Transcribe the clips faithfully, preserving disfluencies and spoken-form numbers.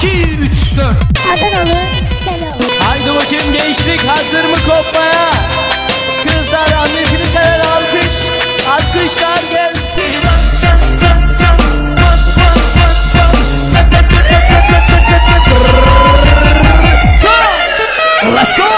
iki, üç, dört. Adanalı selam. Haydi bakayım gençlik hazır mı kopmaya? Kızlar annesini sever alkış. Alkışlar gelsin. Let's go!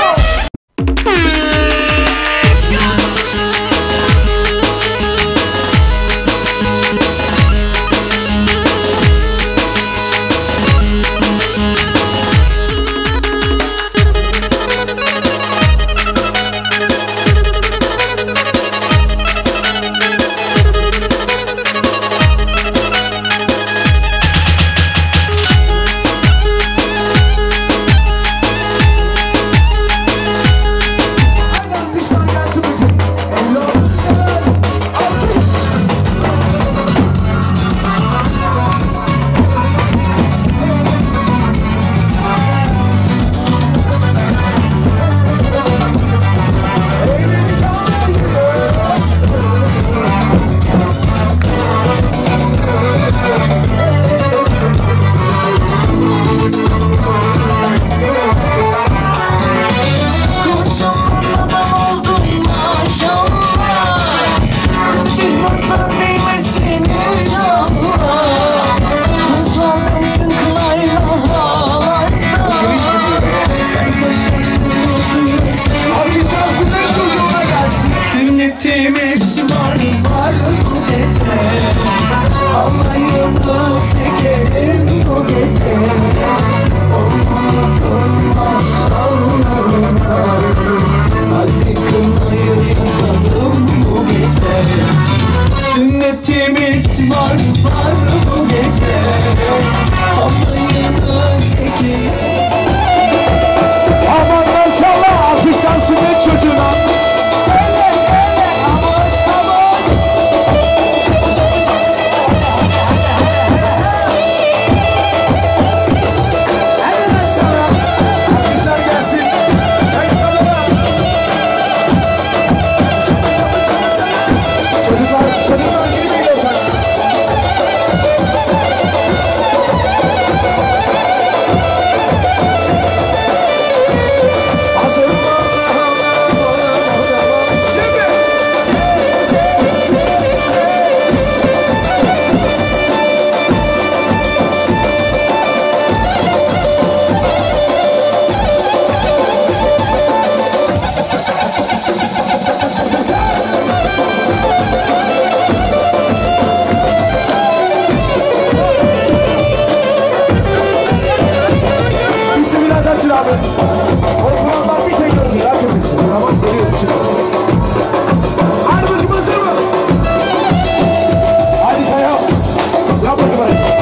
Sünnetimiz var, var bu gece. Halayını çekelim. Aman maşallah, alkışlar sünnet çocuğuna. Ele ele amaş amaş. Ele maşallah, alkışlar gelsin. Çocuklar, çocuklar geri geliyorlar. Abi. Ortalardan bir şey gördüm. Açın. Tamam geliyorum şimdi. Hadi bakayım hazır mı? Hadi kaya. Yap bakayım hadi.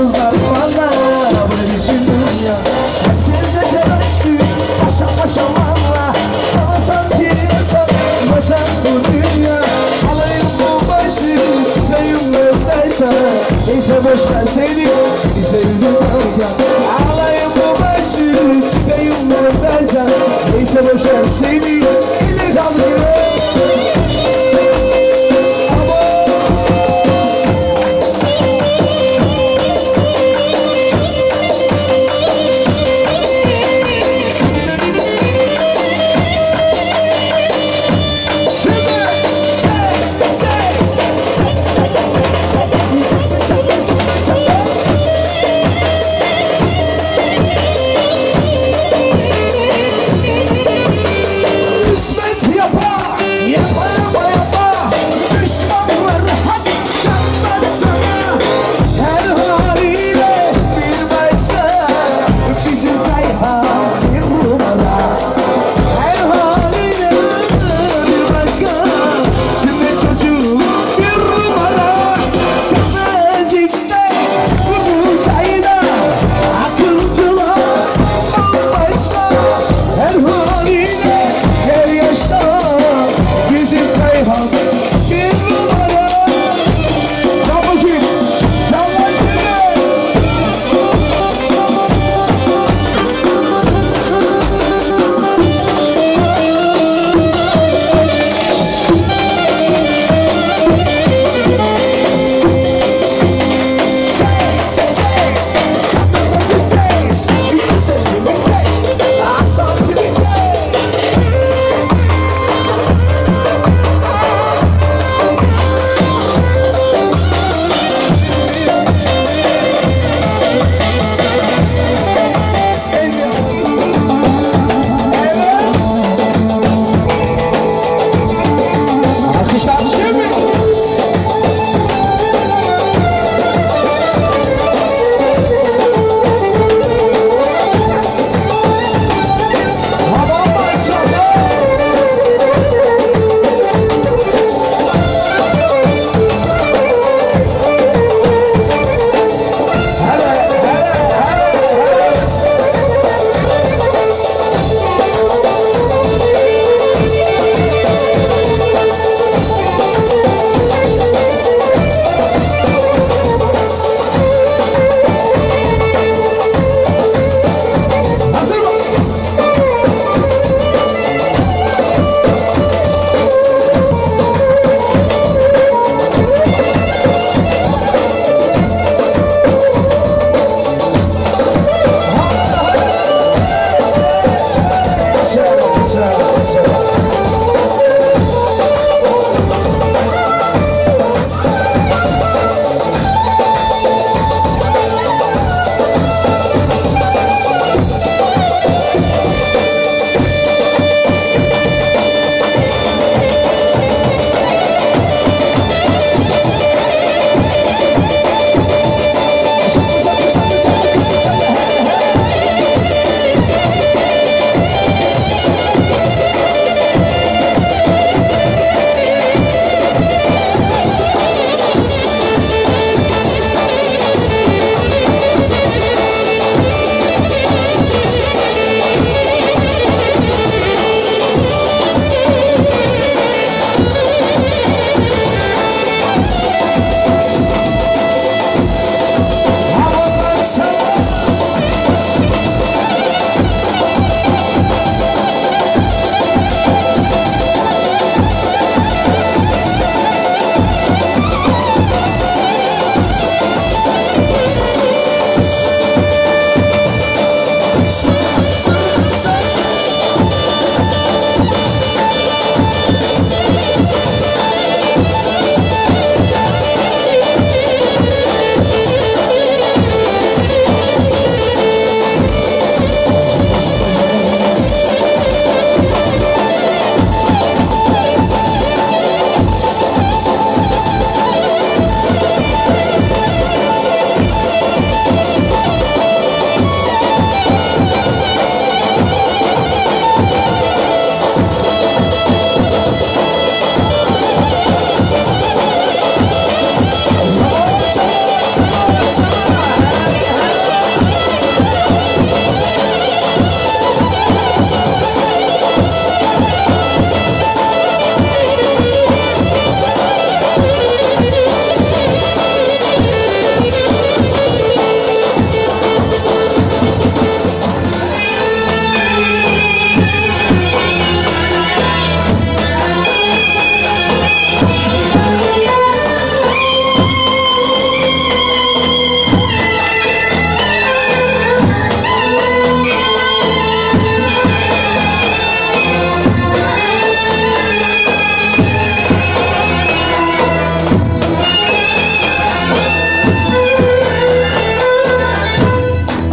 kızlar bana bu ne biçim dünya. Herkes gece açtı paşa paşa valla. Bana sanki yasak başak bu dünya. Alayım bu başı çıkayım özdeysen. Neyse boş ver seni seni sevdim derken. Alayım bu başı çıkayım özdeysen. Neyse boş ver seni ile kaldırıyorum.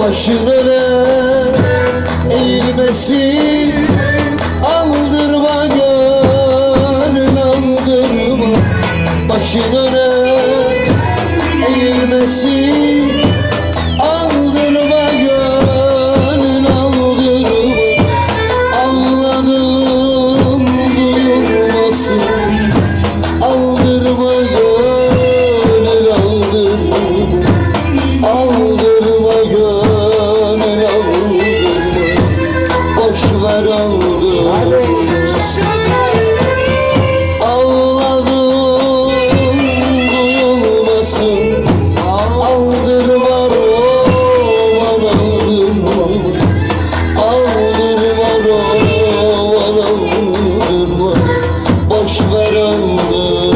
Başın öne eğilmesin, aldırma gönül aldırma. Başın öne eğilmesin, aldırma gönül aldırma. Anladım duyulmasın, aldırma gönül aldırma. Aldırma gönül aldırma, boşver aldırma. Ağladım duyulmasın, aldırma roman aldırma. Aldırma roman aldırma, boşver aldırma.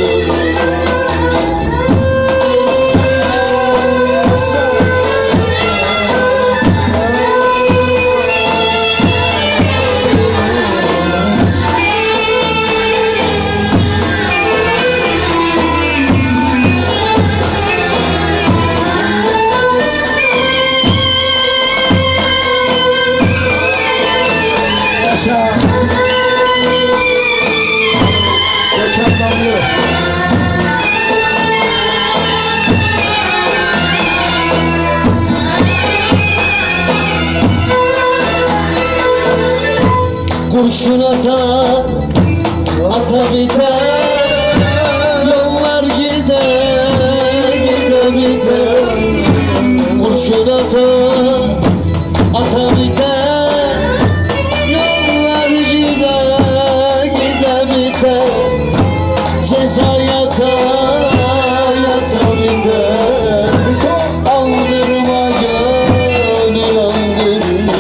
Kurşun ata, ata biter, yollar gider, gider biter. Kurşun ata, ata biter, yollar gider, gider biter. Ceza yata, yata biter. Aldırma gönül aldırma,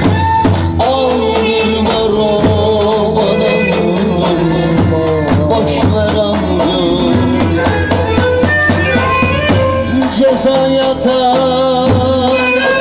aldırma roman aldırma, boşver aldırma. Ceza yata,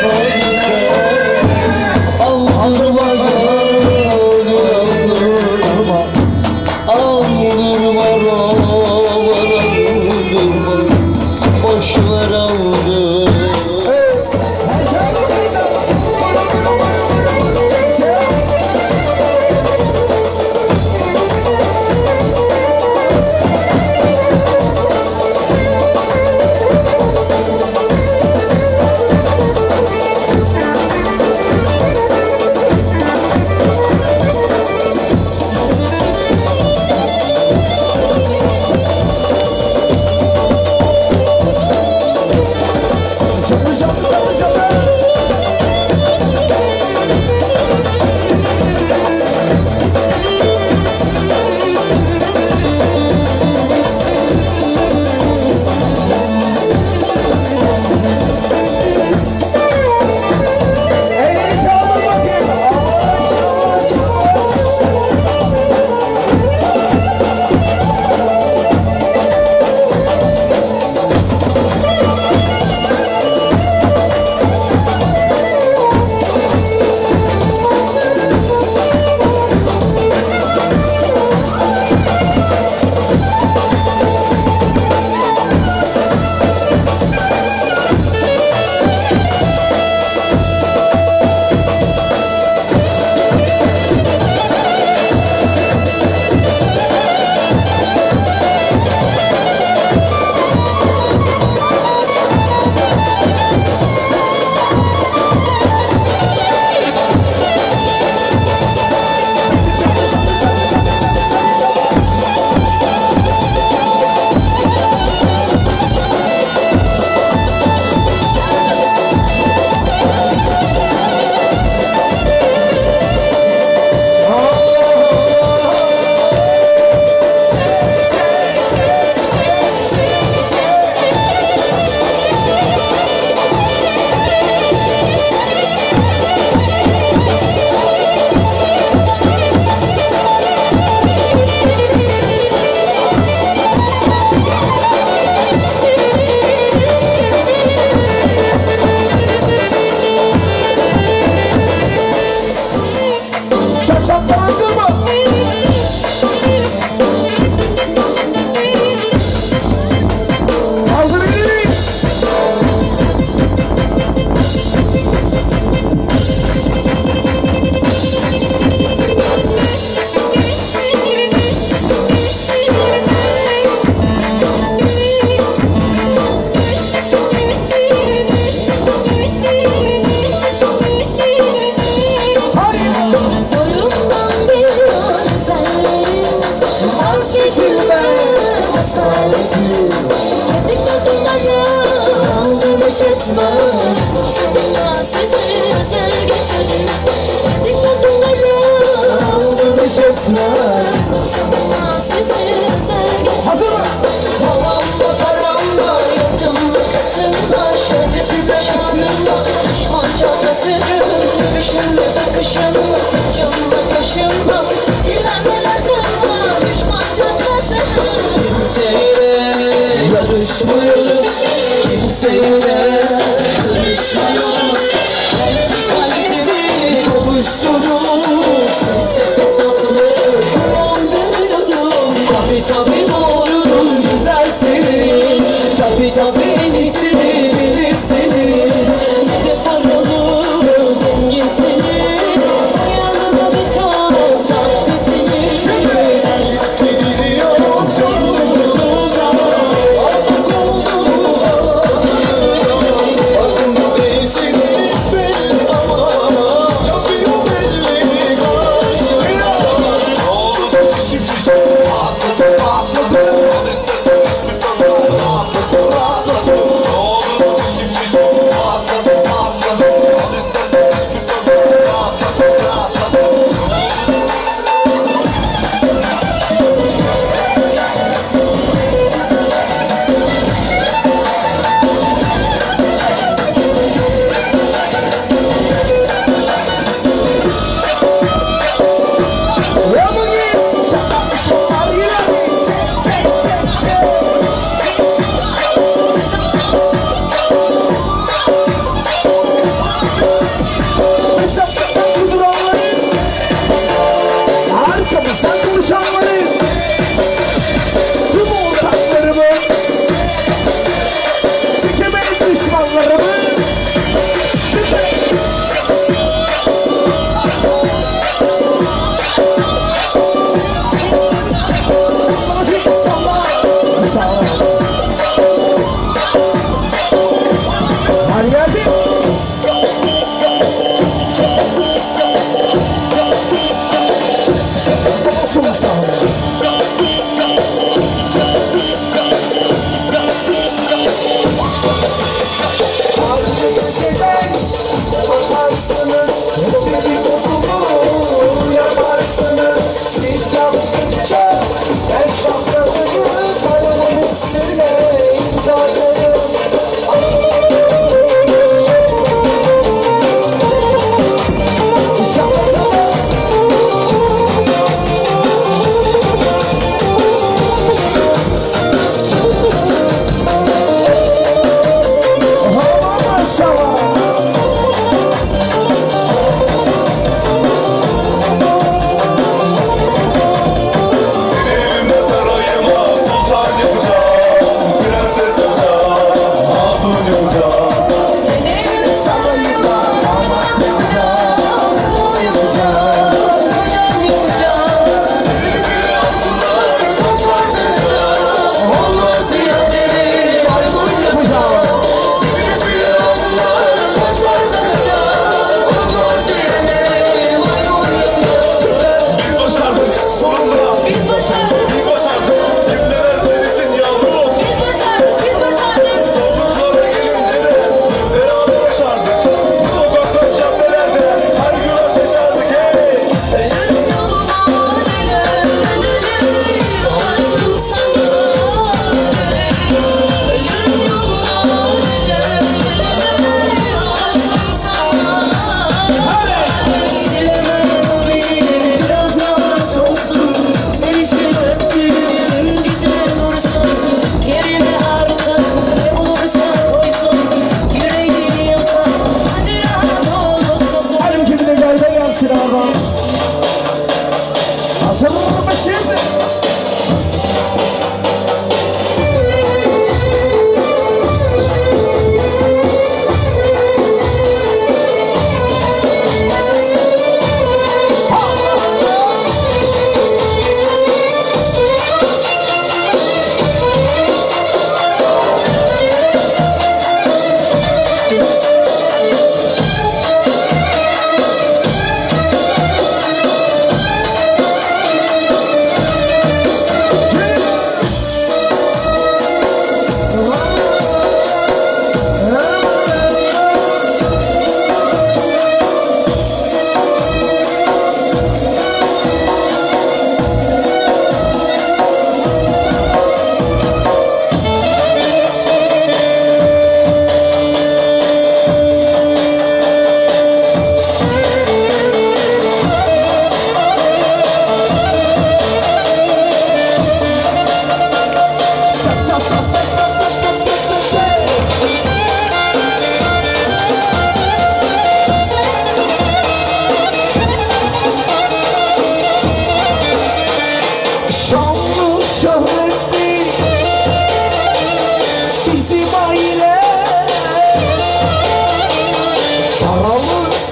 Başımda sizi özel geçerim. Dedikodularım Dönüş etmez. başımda sizi özel geçerim. Hazır mı? Havamda paramda yatımda katımda şerefimde şanımda düşman çatlatırım. Gülüşümde bakışımda saçımda kaşımda çilemde lazımda düşman çatlatırım. Kimseyle yarışmıyorum, kimseyle karışmıyorum. Kendi kalbimi kovuşturup size fesatlı kandırıyorum.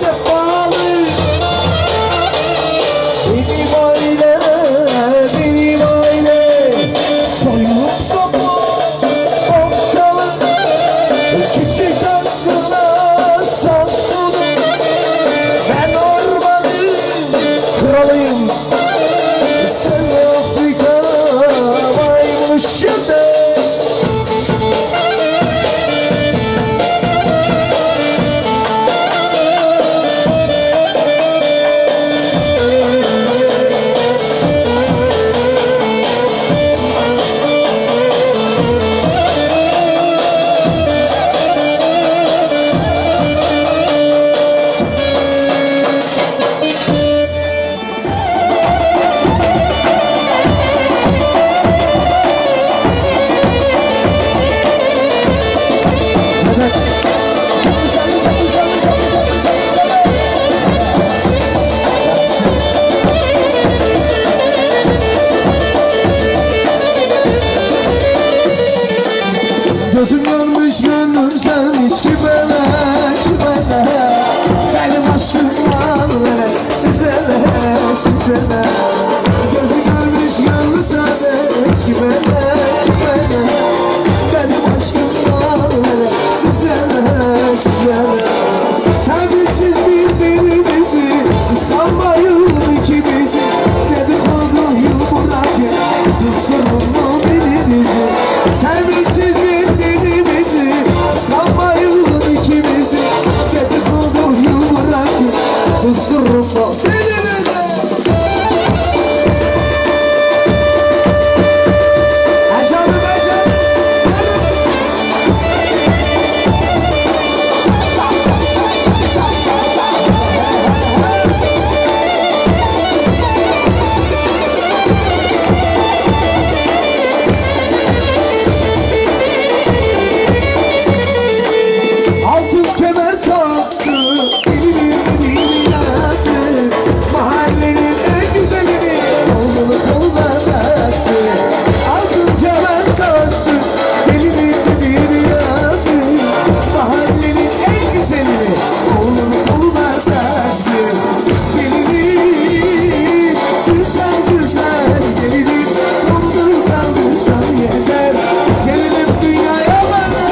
sefalı. Benim aile, benim aile soyup sopup okkalı. Küçük aklına sakladım. Ben ormanın kralıyım. Sen Afrika maymuşsun da. Gözüm görmüş gönlüm sen hiç kime kime. Benim aşkım var size de size de. Gözüm görmüş gönlüm sen hiç kime kime. Benim aşkım var size de size de. Sevgisiz birbirimizi kıskanmayın ikimizi. Dedikoduyu bırak susturun mu birbirimizi. Sevgisiz birbirimizi kıskanmayın ikimizi. Dedikoduyu bırak susturun mu birbirimizi. Acaba altın kemer taktı, elini elini yaktı. Mahallenin en güzelini oğlunu koluna taktı. Altın kemer taktı, elini elini yaktı. Mahallenin en güzelini oğlunu koluna taktı. Gelini güzel güzel gelini kolunu kaldırsan yeter. Gelinim dünyaya bana.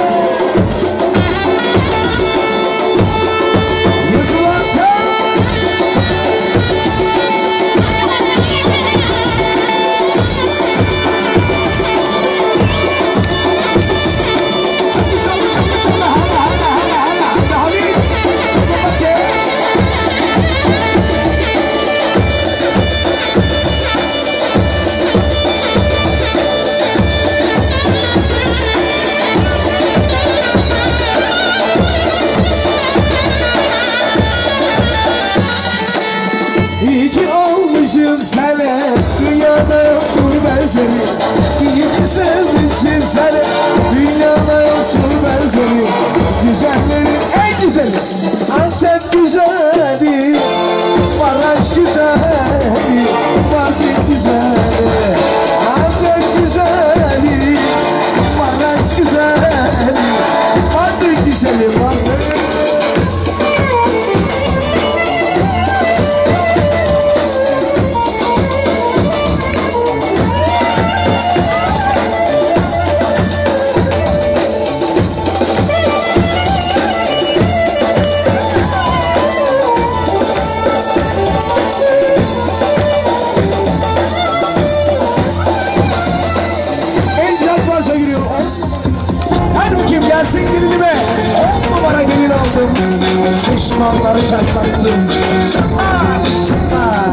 İyi ki olmuşum sana, dünyada yoktur ben seni. İyi ki sevmişim sana, dünyada yoktur ben seni. Güzellerin en güzeli, Antep güzeli, Maraş güzeli, Mardin güzeli. Antep güzeli, Maraş güzeli, Mardin güzeli, Mardin. En güzel parça giriyor. Her kim gelsin dilinime. On numara gelin aldım. Düşmanları çatlattım. Çatla, çatla.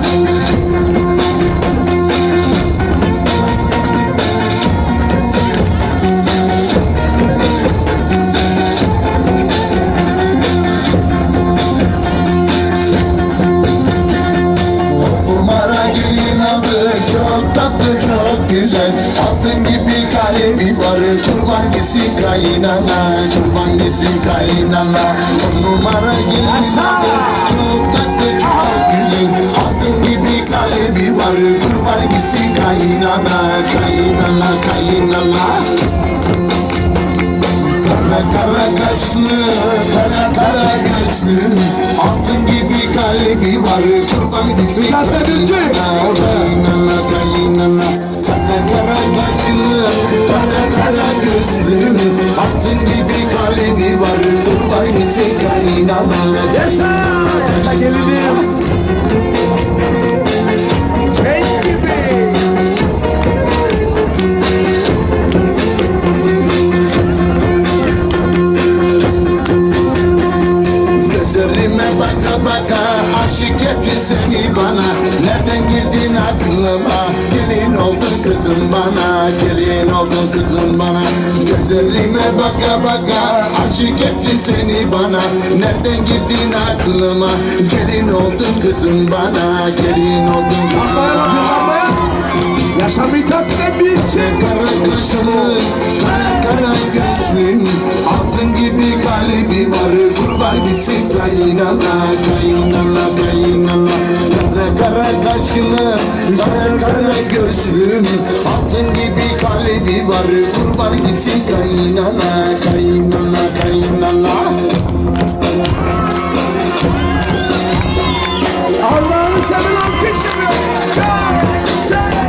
Numara gelin aldık, çok tatlı çok güzel. Altın gibi kalemi var, kurban gitsin kaynana, kurban gitsin kaynana. On numara gelin aldık, çok tatlı çok güzel. Altın gibi kalemi var, kurban gitsin kaynana, kaynana, kaynana. Kara kara kaşlı, kara kara gözlü, altın gibi kalbi var kurban gitsin kaynana kaynana kaynana. Kara kara kaşlı kara kara gözlü altın gibi kalbi var kurban gitsin kaynana. Yaşa! Yaşa gelinim! Cenk gibi! Gözlerime baka baka aşık etti seni bana. Nereden girdin aklıma? Gelin oldun kızım bana, gelin oldun kızım bana. Gözlerime baka baka aşık etti seni bana. Nereden girdin aklıma? Gelin oldun kızım bana, gelin oldun kızım bana. Yaşam bir tatlı bir şey. Kara kaşlı, kara kara gözlü altın gibi kalbi var kurban gitsin kaynana kaynana kaynana. Kara kara kaşlı, kara kara gözlü altın gibi kalbi var kurban gitsin kaynana kaynana kaynana. Allah'ını seven alkışlıyor. Çak! Çak!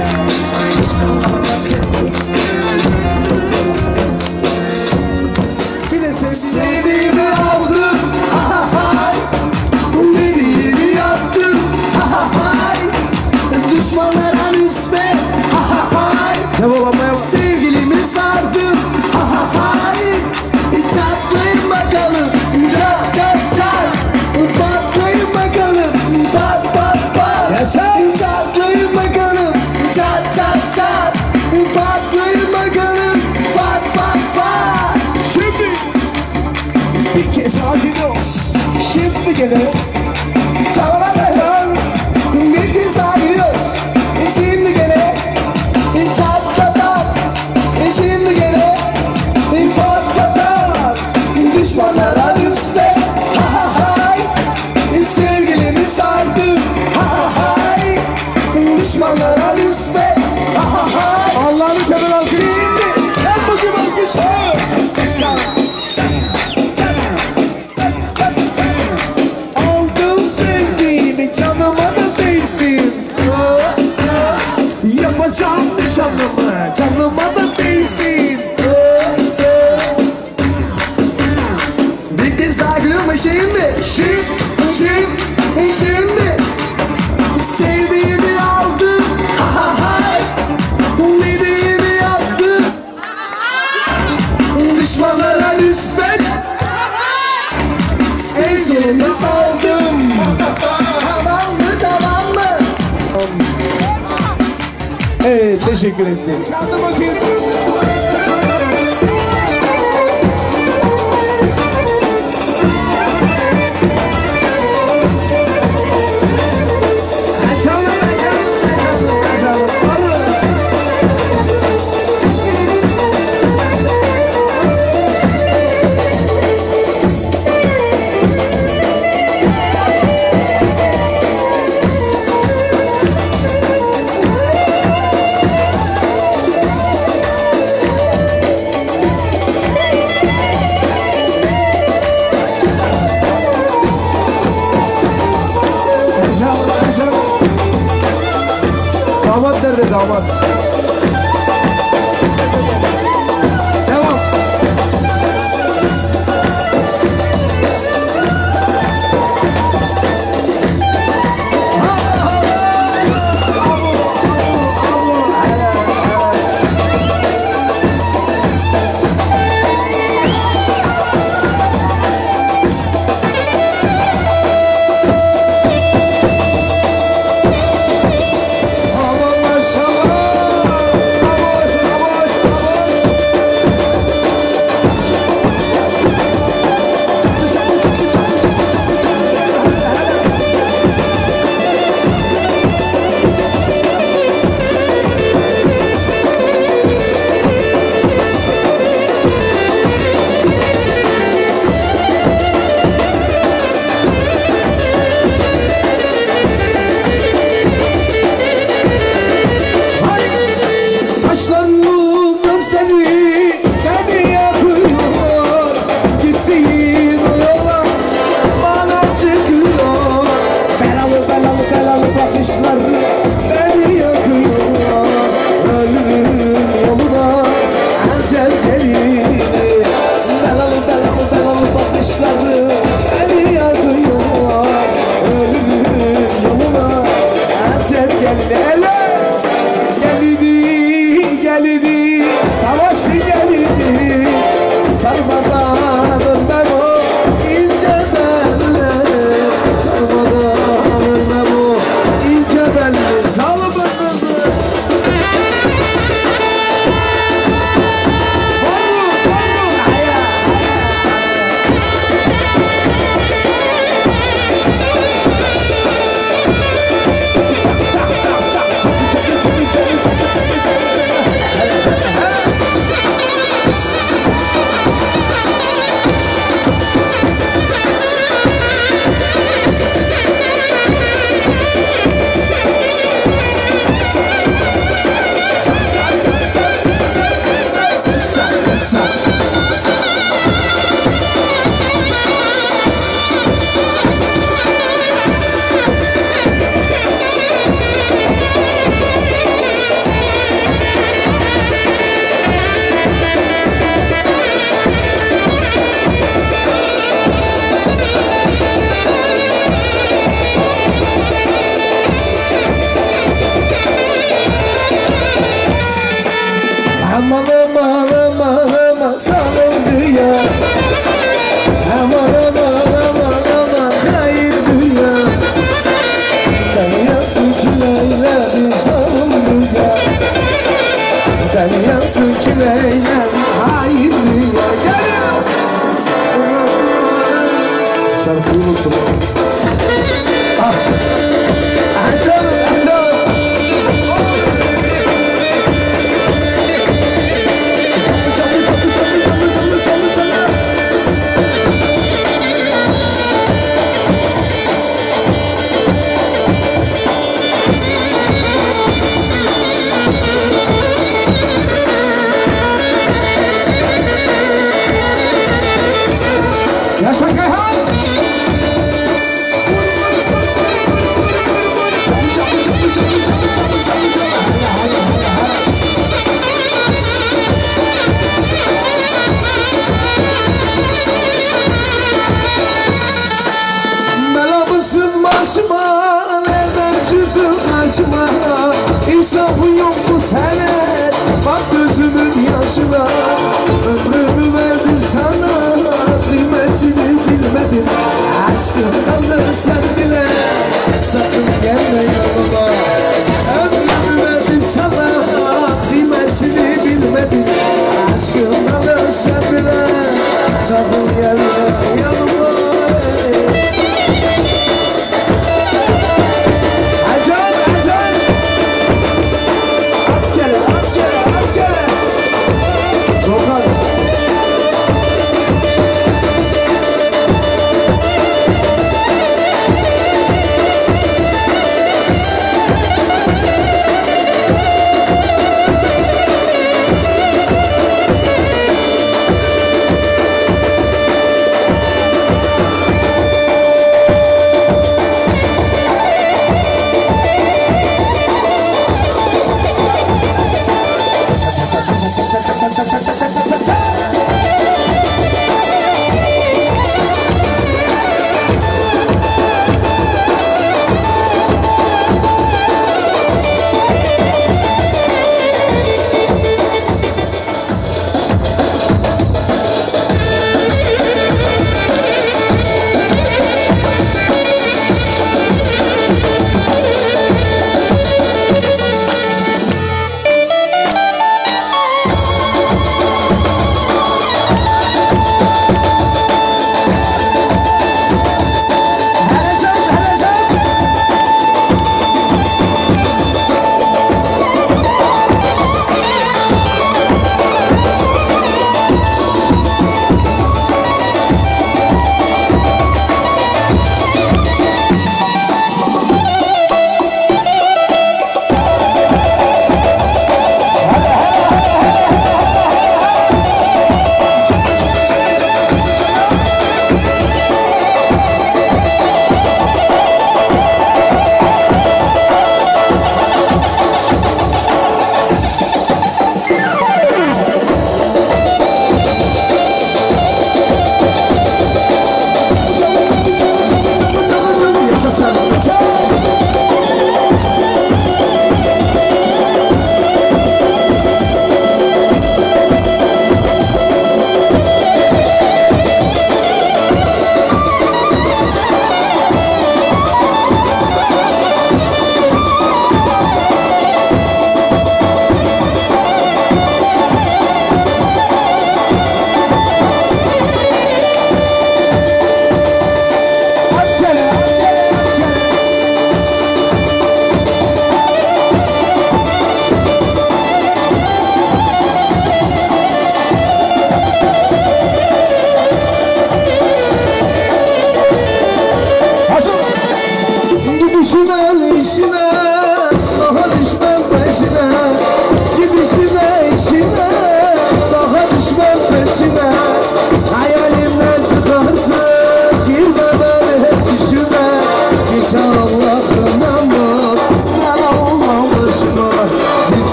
Bir de sevdiğimi aldım. Ha ha ha. Dediğimi yaptım. Ha ha ha. Düşmanlara nispet. Ha ha ha. Devolamaya bak. Sevgilimi sardım. Ha ha ha. Çatlayın bakalım. Çat çat çat. Patlayın bakalım. Pat pat pat. Yaşa. Çatlayın bakalım. Çat çat çat. Patlayın bakalım. Pat pat pat. Şimdi bir kez ağlıyoruz. Şimdi gene çalana dayan. Bir kez ağlıyoruz. Şimdi gene çat çat çat. Şimdi gene pat pat pat. Düşmanlara rüsvet. Ha ha ha. Sevgilimi sardım. Ha ha ha. Düşmanlara rüsvet. Ha ha ha. Allah'ını seven alkış. Şimdi en bakayım alkış. Aldım sevdiğimi canıma da değsin. Yapacağım nişanımı canıma da değsin. Bir kez daha gülme şimdi. Şimdi, şimdi, şimdi. Sevdiğimi aldım. Ha ha ha. Dediğimi yaptım. Düşmanlara nispet. Sevgilimi saldım. Tamam mı tamam mı? Evet teşekkür ettim. Damat nerede damat? Devam. Aman maşallah. şarkıyı unuttum. Ah! Ah canım, ah canım! Çalı, çalı, çalı, çalı, çalı, çalı, çalı, çalı! Yaşa Kayhan! Çalı, çalı, çalı, çalı, çalı, çalı, çalı, çalı! Hala, hala, hala, hala! Bela mısın başıma, nereden çıktın karşıma? İnsafın yok mu senin, bak gözümün yaşına. Ömrümü verdim sana, kıymetini bilmedin. Aşkımdan sen bile, sakın gelme yanıma. Ömrümü verdim sana, kıymetini bilmedin. Aşkımdan sen bile, sakın gelme yanıma. Acan, acan! At gele, at gele, at gele! Dokan!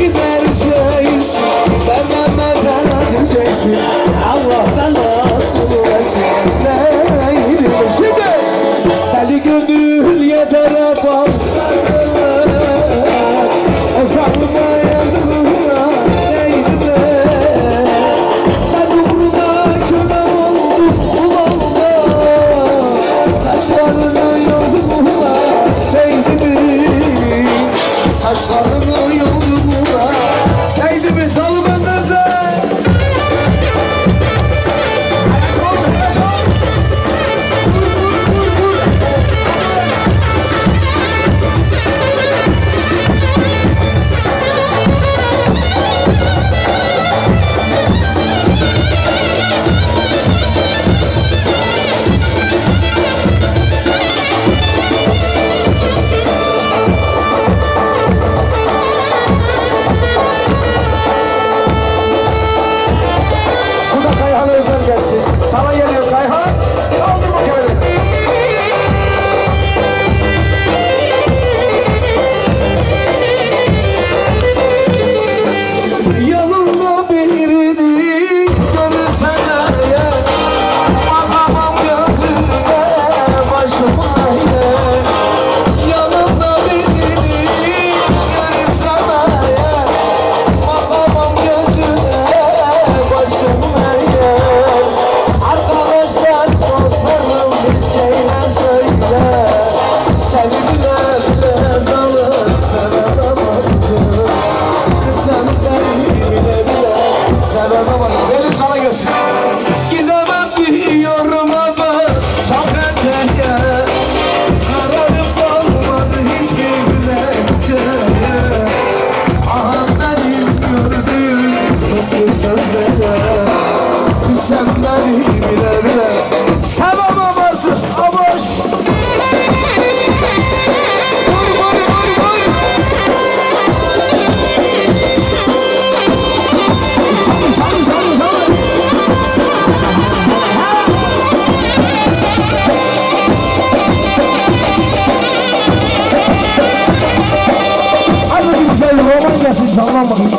giderseyiz benden mezara düşeceksin. Allah belasını versin. Neydi şimdi? Deli gönül yeter basarım. Sarma yanına neydi be? Ben uğruna köle oldum ulanma. Saçlarını yoluma neydi mi? Saçlarını yoluma neydi mi? Salı benden sen. Sana geliyor Kayhan. Kaldır bakalım. Yanında birini görürsen ya, bakamam gözüne başıma ya. Yanında birini görürsen ya, bakamam gözüne başıma ya. Arkadaşlar, dostlarım bir şeyler söyle. Seni bile bile zalim sevemedim. Sen beni bile bile sevemedim. Beni sana göster. Gidemem diyorum ama çok öteye. Kararım olmadı hiçbir güneşçeye. Aha benim gördüğüm mutlu sözlere. Sen beni bile bile sevemem artık aboş. Vur vur vur vur. Çalın çalın çalın çalın. Hadi güzel roman gelsin çalman bakayım.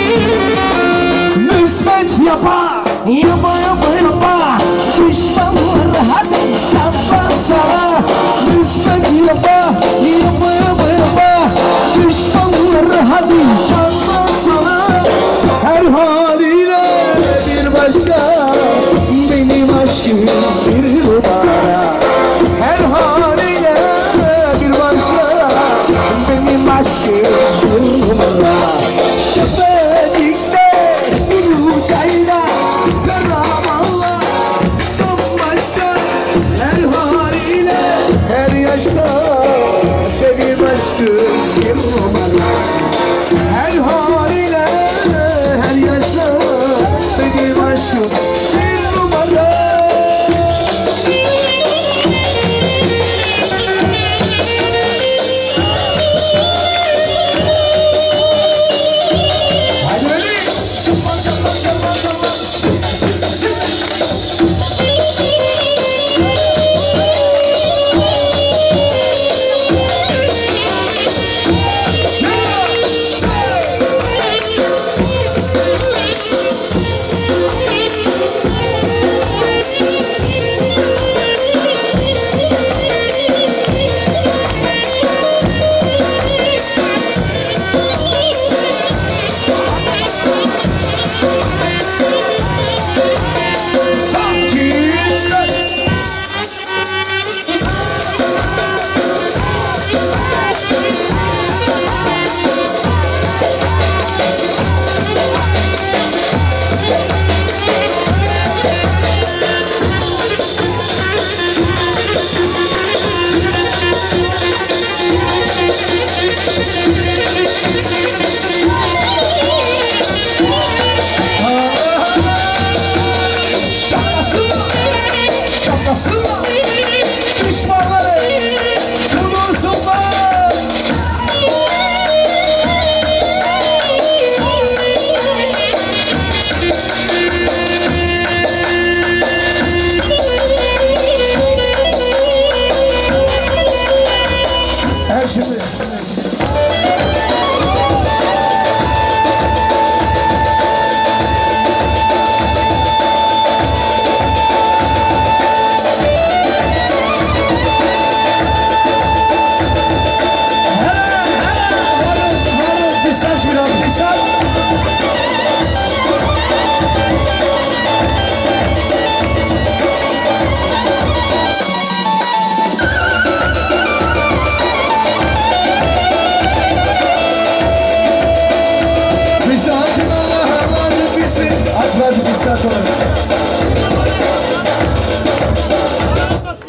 Yapa, yapa, yapa, yapa, düşmanlar.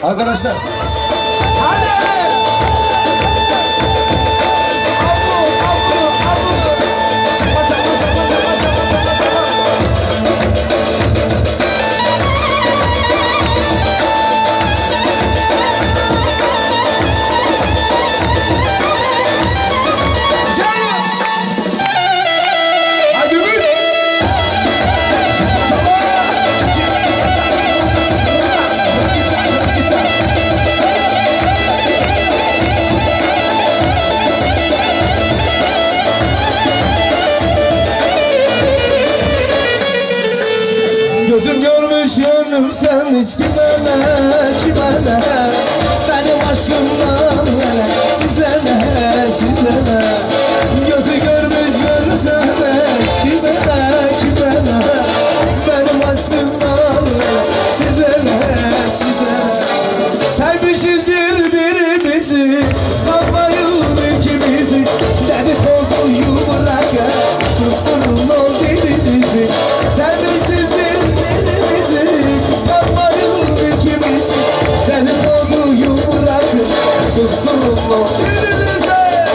Arkadaşlar. Hadi. Abu, abu, abu. Çapa, çapa, çapa, çapa, çapa, çapa, çapa. Hadi bir. Gözüm görmüş gönlüm sen hiç kimene, kimene. Benim aşkımdan hele, size ne, size ne. Gözü görmüş gönlüm sen hiç kimene, kimene. Benim aşkımdan hele, size ne, size ne. Sevmişiz birbirimizi, kalmayın ikimizi. Dedikoduyu bırakın, susturun o dilinizi. Sevmişiz birbirimizi, kıskanmayın ikimizi. Dedikoduyu bırakın, susturun o dilinizi.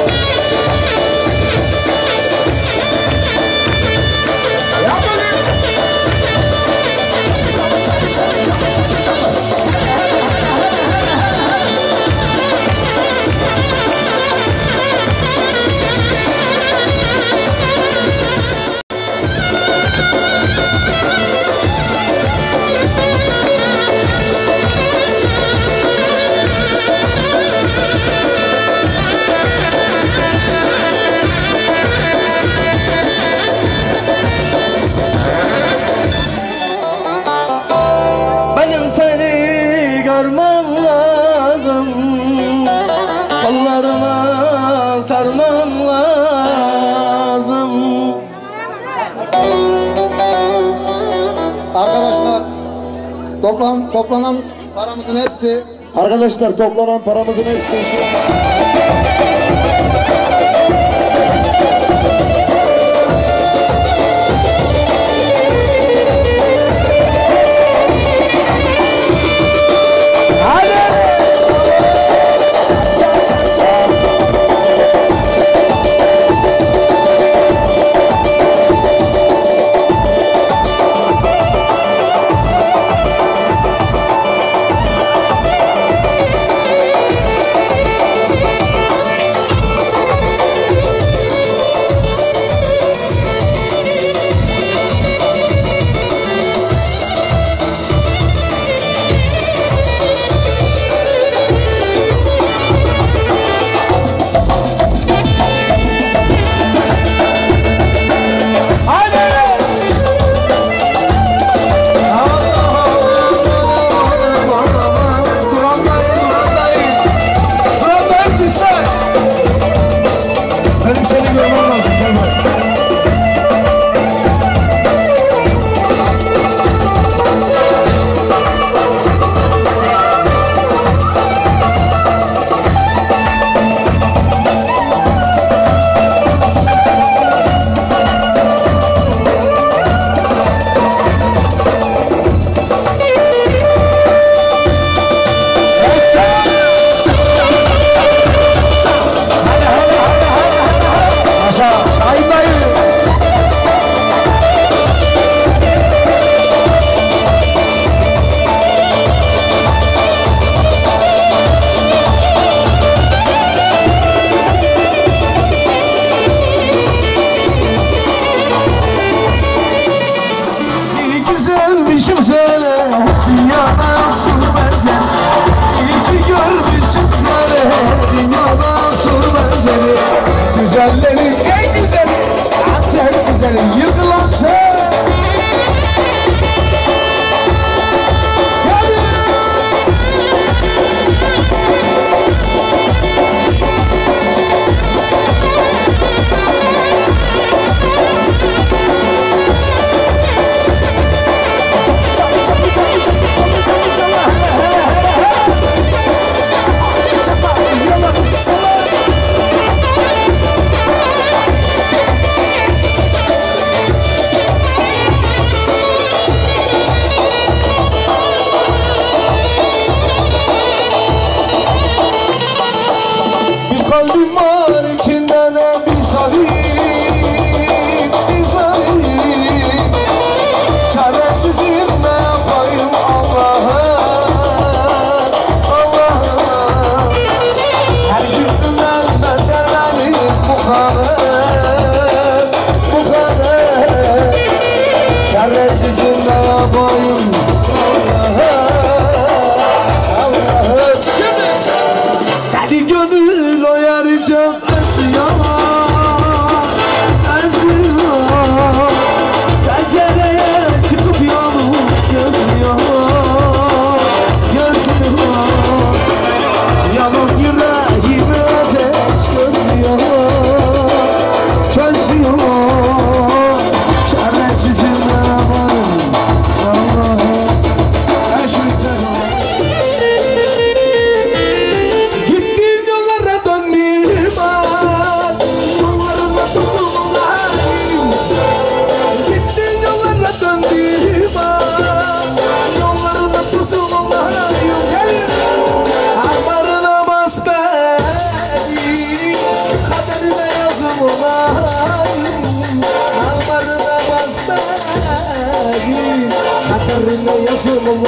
Benim seni görmem lazım, kollarıma sarmam lazım. Arkadaşlar toplam toplanan paramızın hepsi Arkadaşlar toplanan paramızın hepsi şu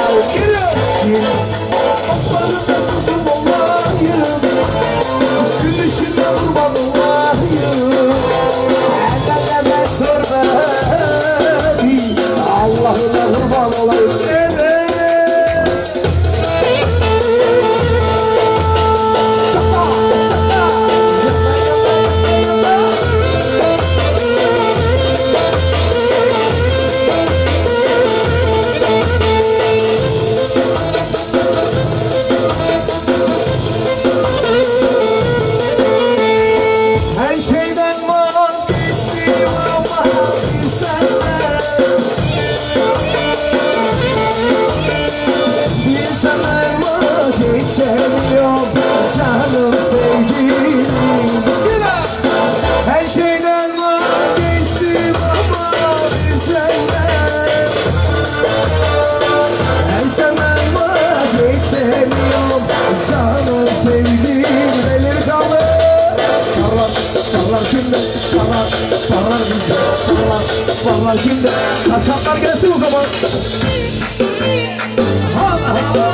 olayım. Aslanım da susum olayım. Gülüşüne kurban olayım. Elleme sor beni, Allah'ına kurban olayım. Canım sevgilim, her şeyden vazgeçtim ama bir senden, her senden vazgeçemiyorum. Canım sevgilim, elir kalır. Parlar, parlar şimdi, parlar, parlar bizde, parlar, parlar şimdi. Kaçaklar gelsin o zaman. Ha ha.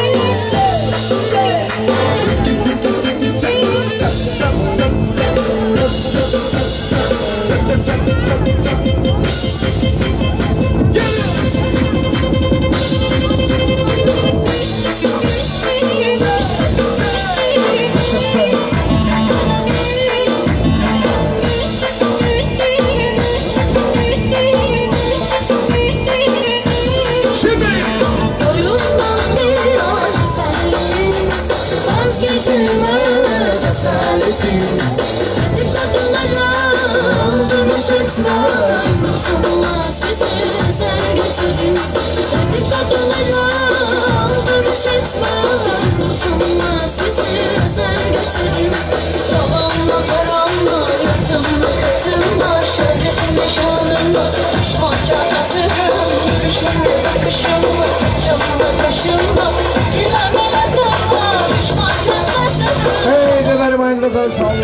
Vazgeçilmez esaletin Dedikodulara aldırmış etme Boşuna sizi sen getirin Dedikodulara aldırmış etme Boşuna sizi sen getirin Babamla paramla yatımla katımla Şerefimle şanımla düşmanca yatırım Gülüşümle bakışımla saçımla kaşımla Cilemle lazımla düşmanca Hey de benim ayında sağ olun.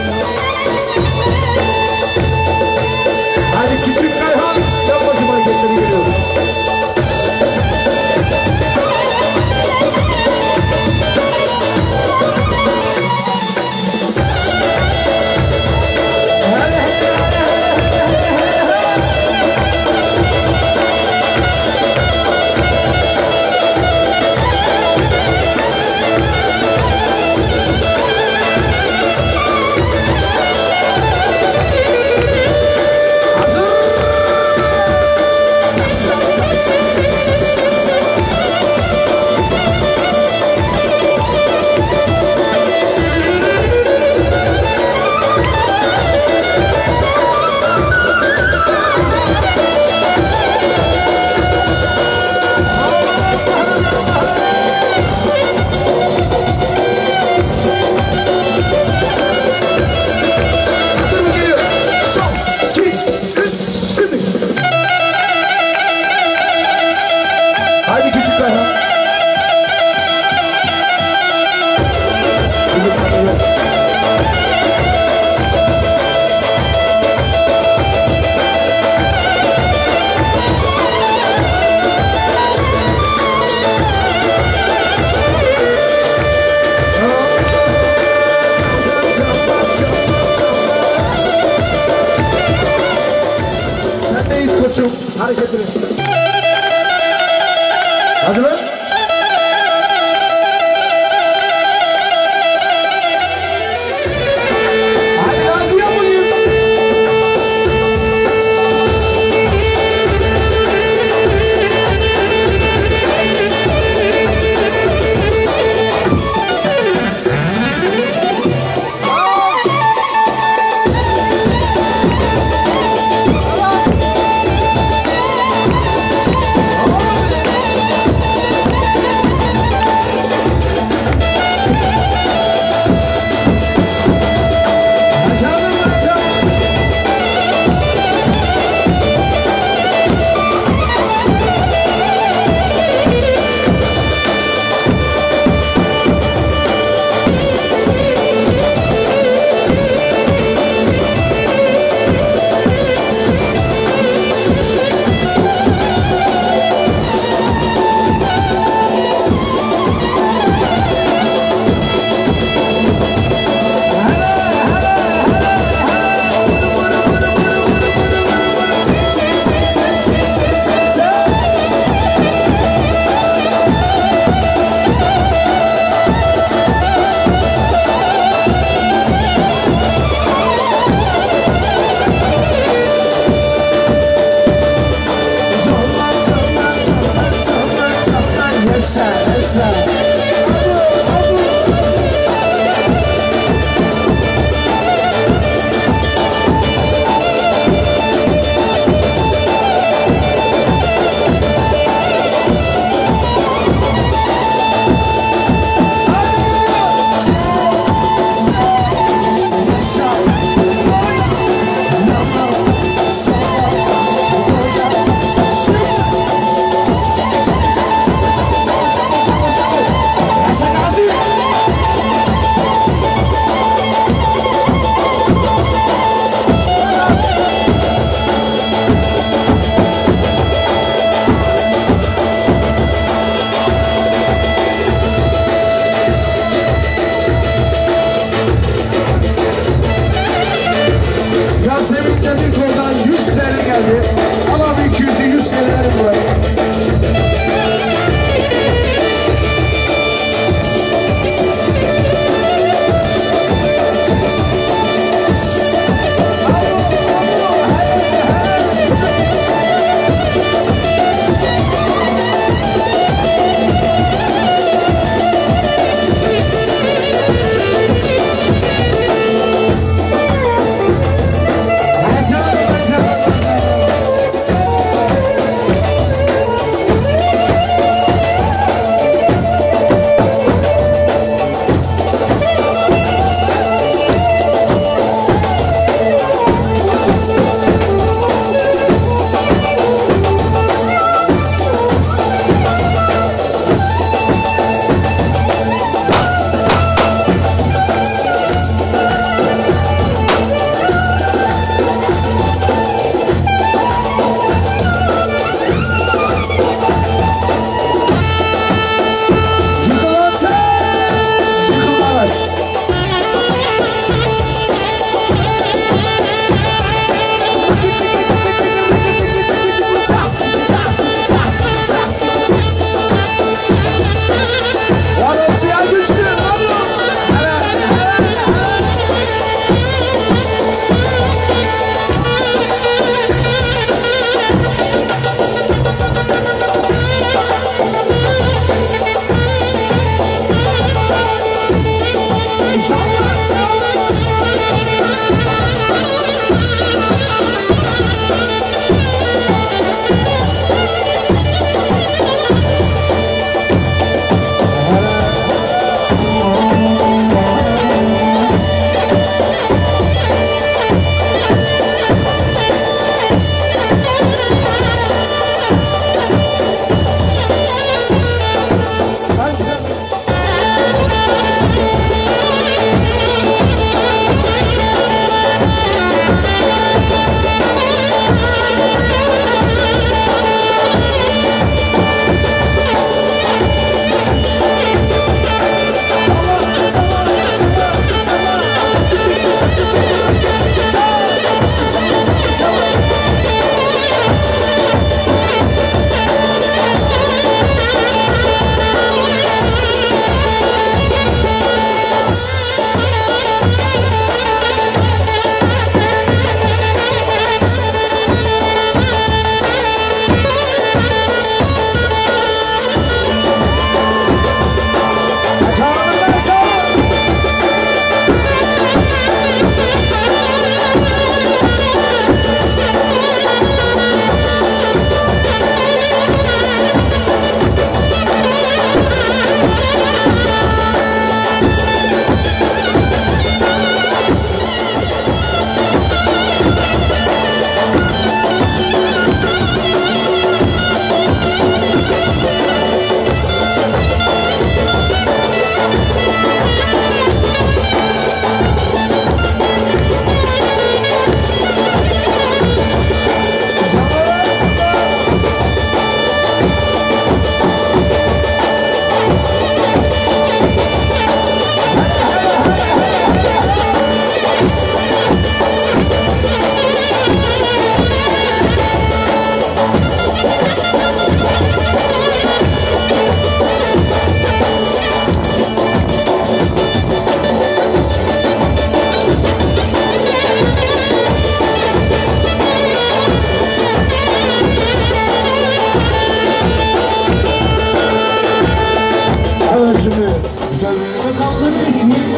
Hadi küçük Kayhan, yan başıma hareketleri geliyoruz.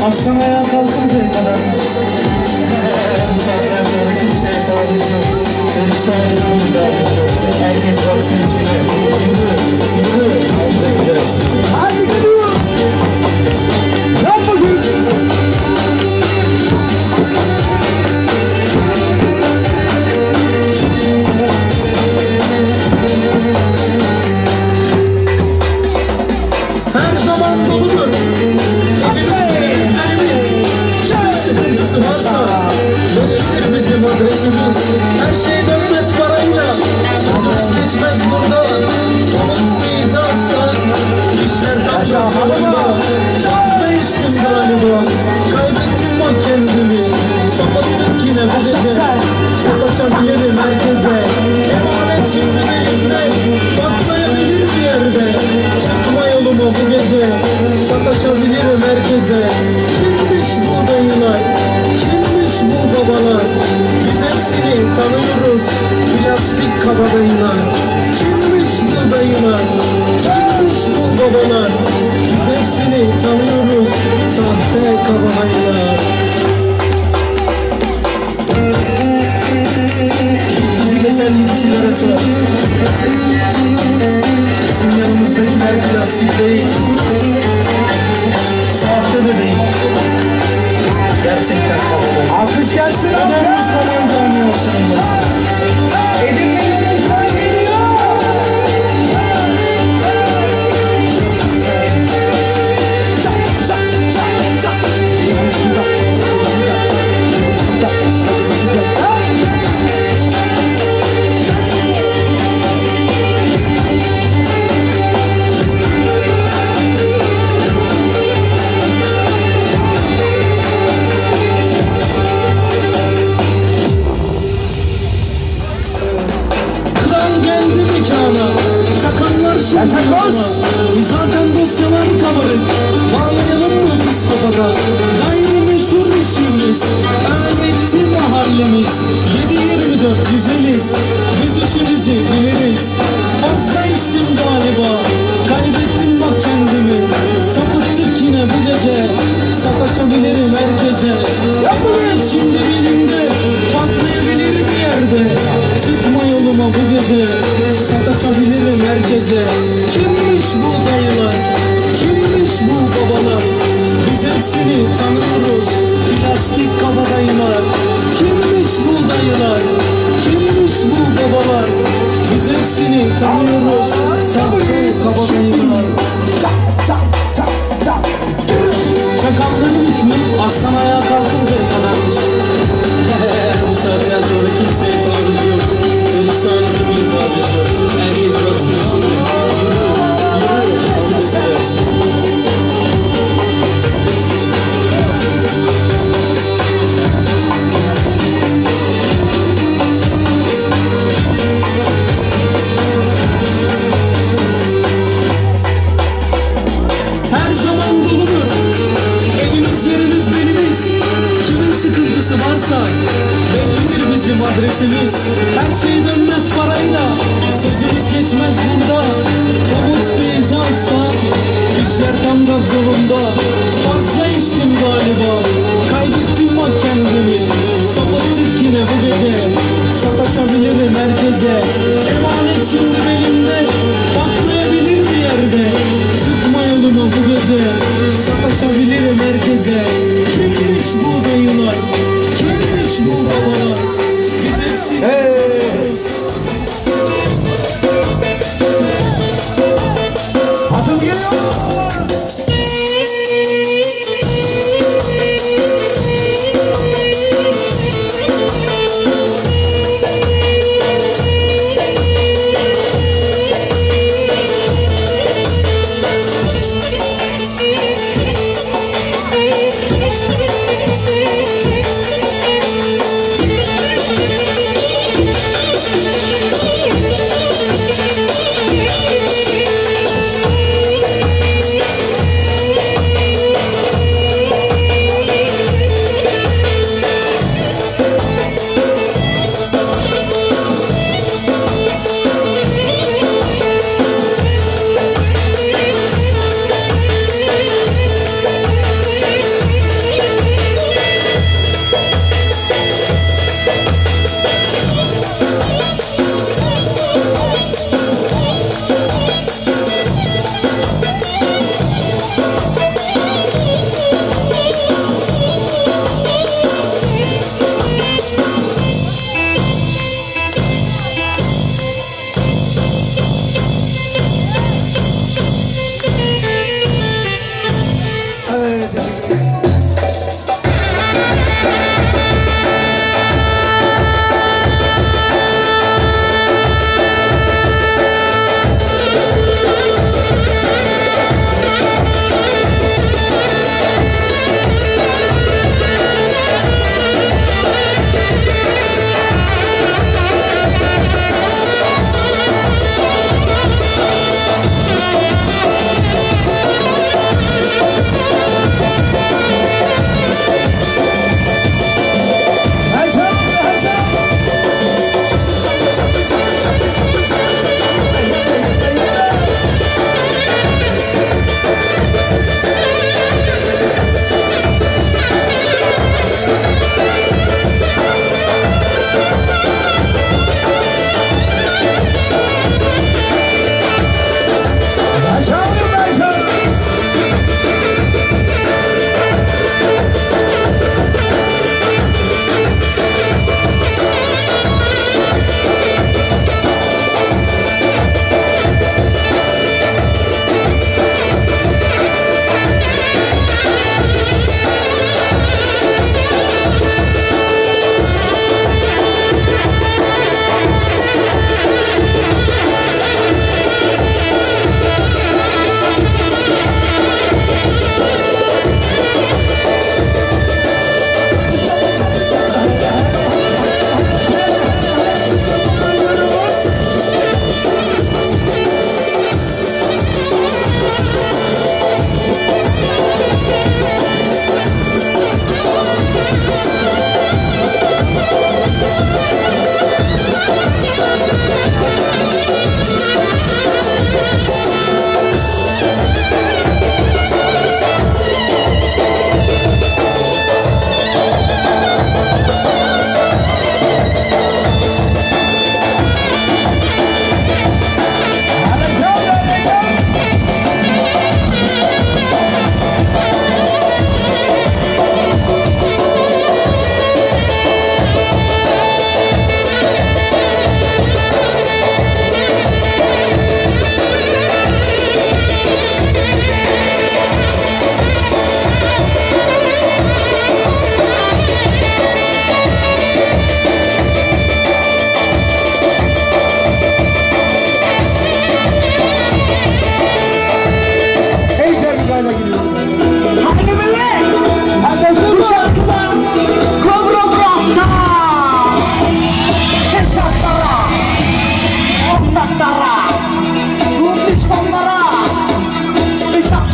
Aslan ayağa kalkıncaya kadarmış. Bu saatten sonra kimseye taviz yok. Dönüşten sonra taviz yok. Herkes baksın içine. Yürü, yürü, hamza gidersin. Hadi gidiyor. Yap bakayım. Her zaman doludur. Dönüktür bizim adresimiz. Her şey dönmez parayla. Sözümüz geçmez burada. Omuz biz asla. İşler kapşa salonda. Fazla içtim galiba. Kaybettim bak kendimi. Sapattık yine bu gece. Sataşabilirim herkese. Emanet şimdi elimde. Patlayabilir bir yerde. Çıkma yoluma bu gece. Sataşabilirim herkese. Kimmiş bu dayılar? Kimmiş bu babalar? Biz hepsini tanıyoruz. Plastik kabadayılar. Kimmiş bu dayılar? Kimmiş bu babalar? Biz hepsini tanıyoruz. Sahte kabadayılar. Bizi geçen kişilere sor. Bizim yanımızdakiler plastik değil. Sahte de değil. Gerçekten kabadayı. Alkış gelsin. Ödümüz falan canlı olsun. Elimden geliyor. Çak çak çak çak. Çakanlar şimdi yorma. Zaten dosyalar kabarık. Bağlayalım mı biz kafada? Gayrimeşhur işimiz. Öğretti mahallemiz. Yedi yirmi dört güzeliz. Biz üçümüzü biliriz. Fazla içtim galiba. Kaybettim bak kendimi. Sapıttık yine bu gece. Sataşabilirim herkese. Emanet şimdi elimde. Patlayabilir bir yerde. Çıkma yoluma bu gece. Sataşabilirim herkese. Kimmiş bu dayılar? Kimmiş bu babalar? Biz hepsini tanıyoruz. Plastik kabadayılar. Kimmiş bu dayılar? Kimmiş bu babalar? Biz hepsini tanıyoruz. Sahte kabadayılar. Çakalların hükmü aslan ayağa kalkıncaya kadarmış. Bu saatten sonra kimseye taviz yok. Dönüşten bir taviz yok. Herkes baksın içine. Yürü, yürü, hamza gidersin. Her zaman doludur. Evimiz yerimiz belimiz. Kimin sıkıntısı varsa bellidir bizim adresimiz. Her şey dönmez parayla. Sözümüz geçmez burada. Umut biz asla. İşler tam gaz yolunda. Fazla içtim galiba. Kaybettim bak kendimi. Sapattık yine bu gece. Sataşabilirim herkese. Emanet şimdi belimde. Patlayabilir bir yerde. Çıkma yoluma bu gece. Sataşabilirim herkese. Kimmiş bu dayılar? Kimmiş bu babalar? Biz hepsini tanıyoruz. Hazır geliyor.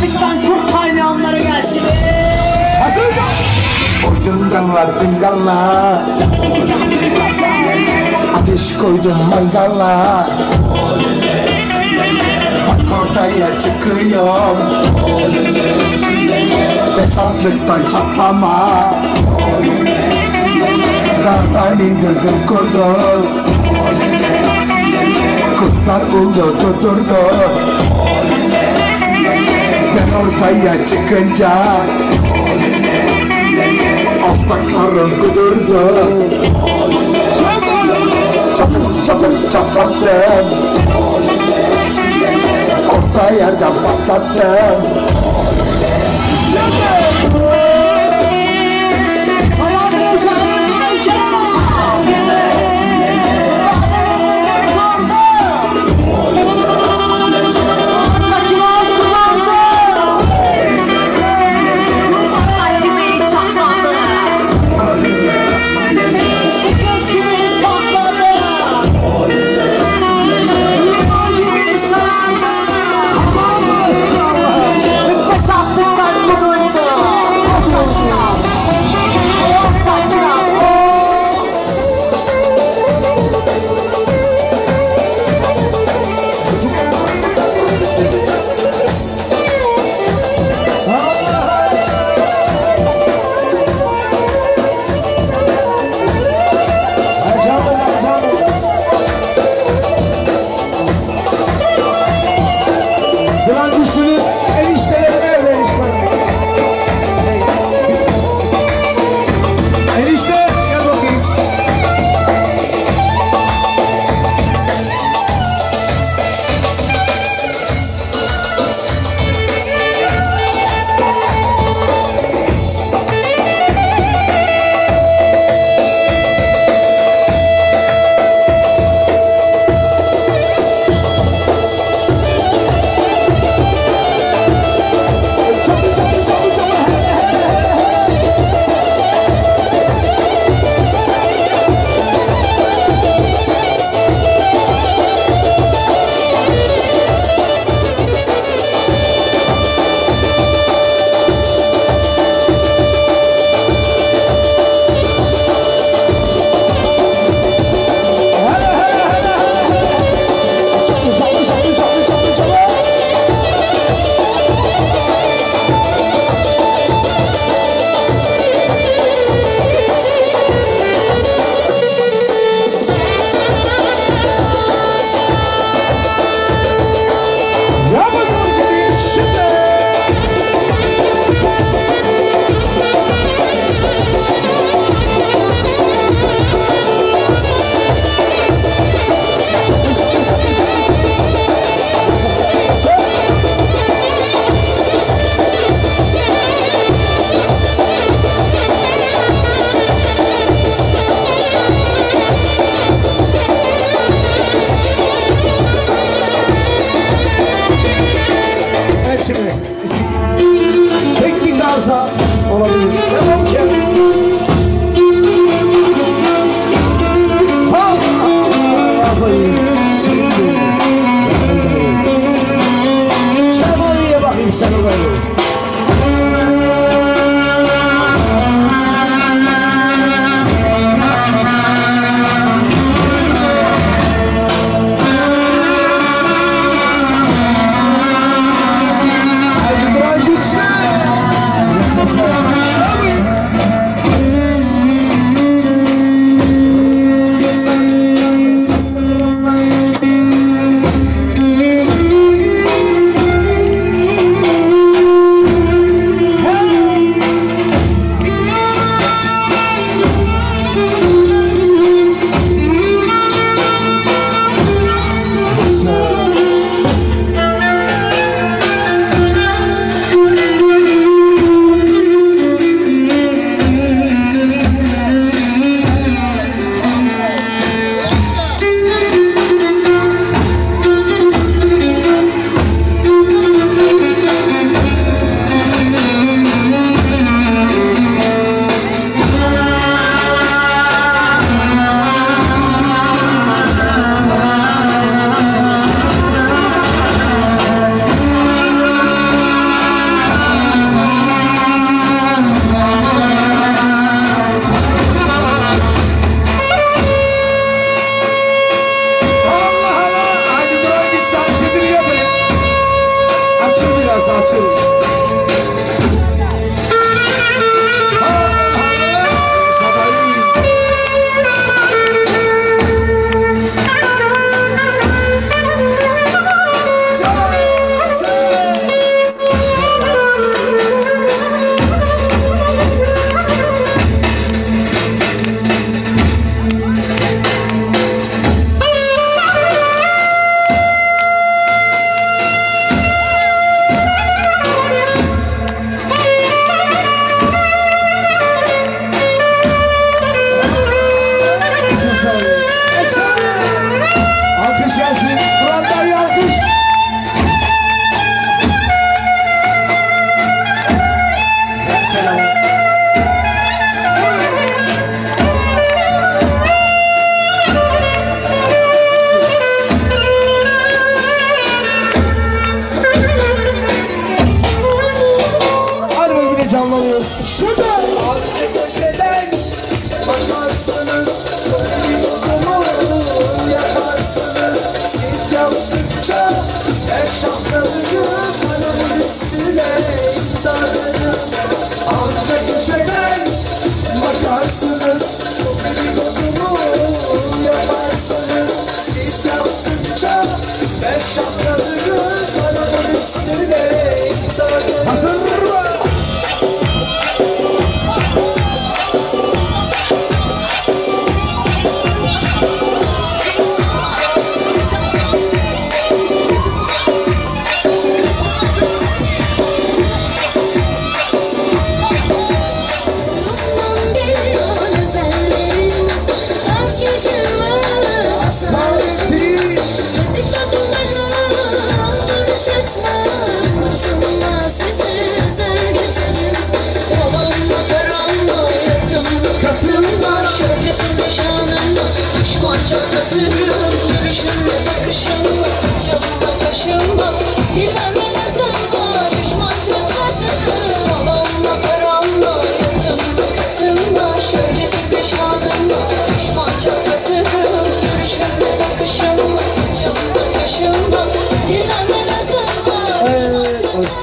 Fesatlıktan kurt kaynayanlara gelsin. Koydum damla dingalla, ateş koydum mangala. Bak ortaya çıkıyorum, fesatlıktan çatlama. Dağdan indirdim kurdu, kurtlar uldu tuturdu. Ben ortaya çıkınca altaklarım kudurdu. Çapır çapır çatlattım, orta yerden patlattım.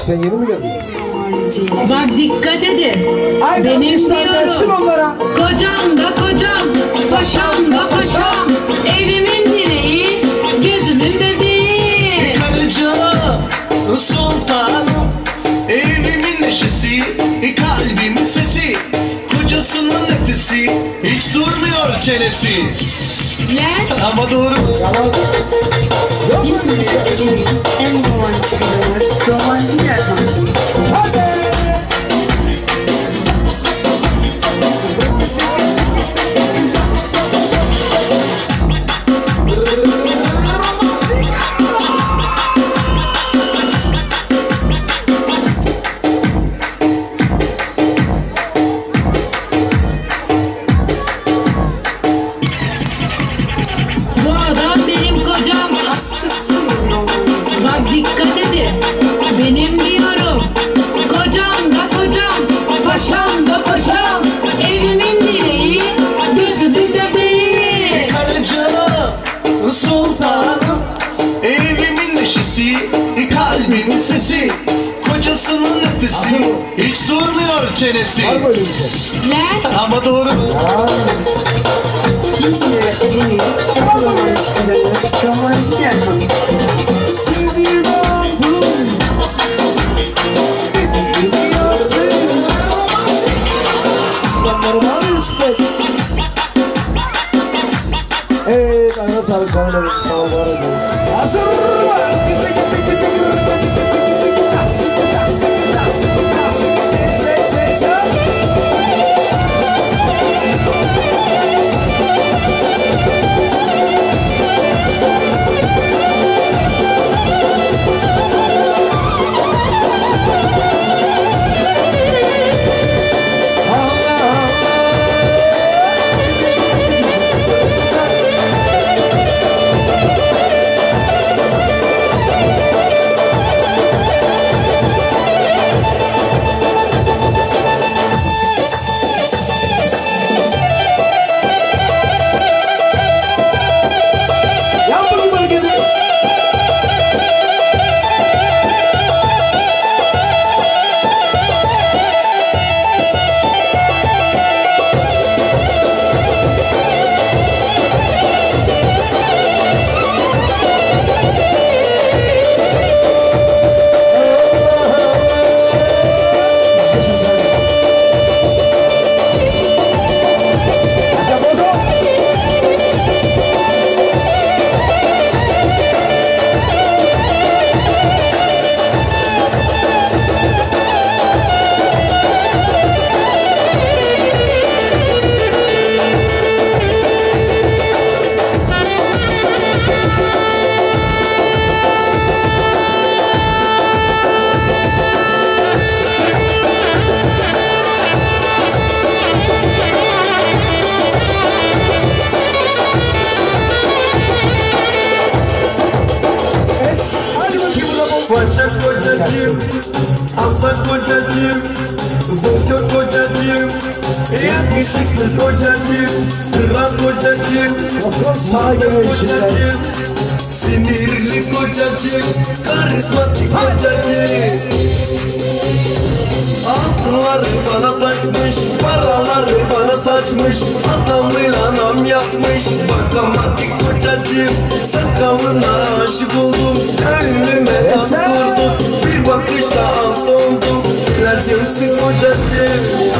sen yeni mi geldin? Bak dikkat edin. Aynen, Benim kuşlar gelsin diyorum. onlara. Kocam da kocam, paşam da paşam. Evimin direği, gözümün bebeği. Karıcığım, sultanım, evimin neşesi, kalbimin sesi, kocasının nefesi, hiç durmuyor çenesi. Lan. Ama doğru. İzmir'de evimin en romantik adamı, romantik yaşam. Bak dikkat edin. Benim diyorum. Kocam da kocam, paşam da paşam. Evimin direği, gözümün bebeği. Karıcığım, sultanım, evimin neşesi, kalbimin sesi, kocasının nefesi, hiç durmuyor çenesi. Lan. Ama doğru. İzmir'de evimin en romantik adamı, romantik yaşam. Sevdiğim oldum. Benim yaptığım romantik. İslamlar var üstte. Evet, ayna sağlık canım. Sağ ol, var olun. Hazır mı? Paşa kocacığım, aslan kocacığım, bonkör kocacığım, yakışıklı kocacığım, kral kocacığım, saygılı kocacığım, sinirli kocacığım, karizmatik kocacığım. Altınları bana takmış, paraları bana saçmış, adamıyla nam yapmış, bakamatik kocacığım, sakalına aşık oldum, gönlüme tam kurdum, bir bakışta hasta oldum, ilacımsın kocacığım.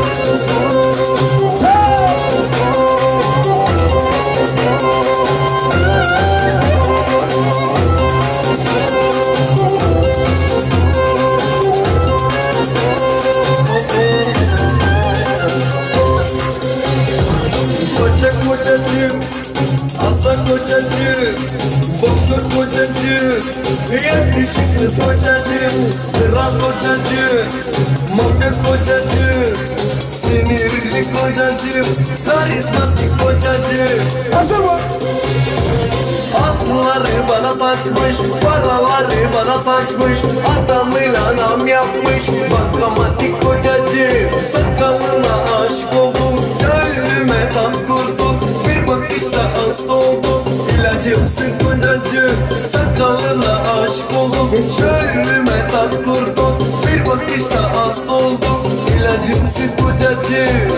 Paşa kocacığım, aslan kocacığım, bonkör kocacığım, yakışıklı kocacığım, kral kocacığım, mankör kocacığım, sinirli kocacığım, karizmatik kocacığım. Hazır mı? Altınları bana takmış, paraları bana saçmış, adamıyla nam yapmış, bakamatik kocacığım, sakalına aşık oldum, gönlüme tam kurdum, bir bakışta hasta oldum, ilacımsın kocacığım, sakalına aşık oldum. Gönlüme tak kurdun, bir bakışta hasta oldum. İlacımsın kocacığım.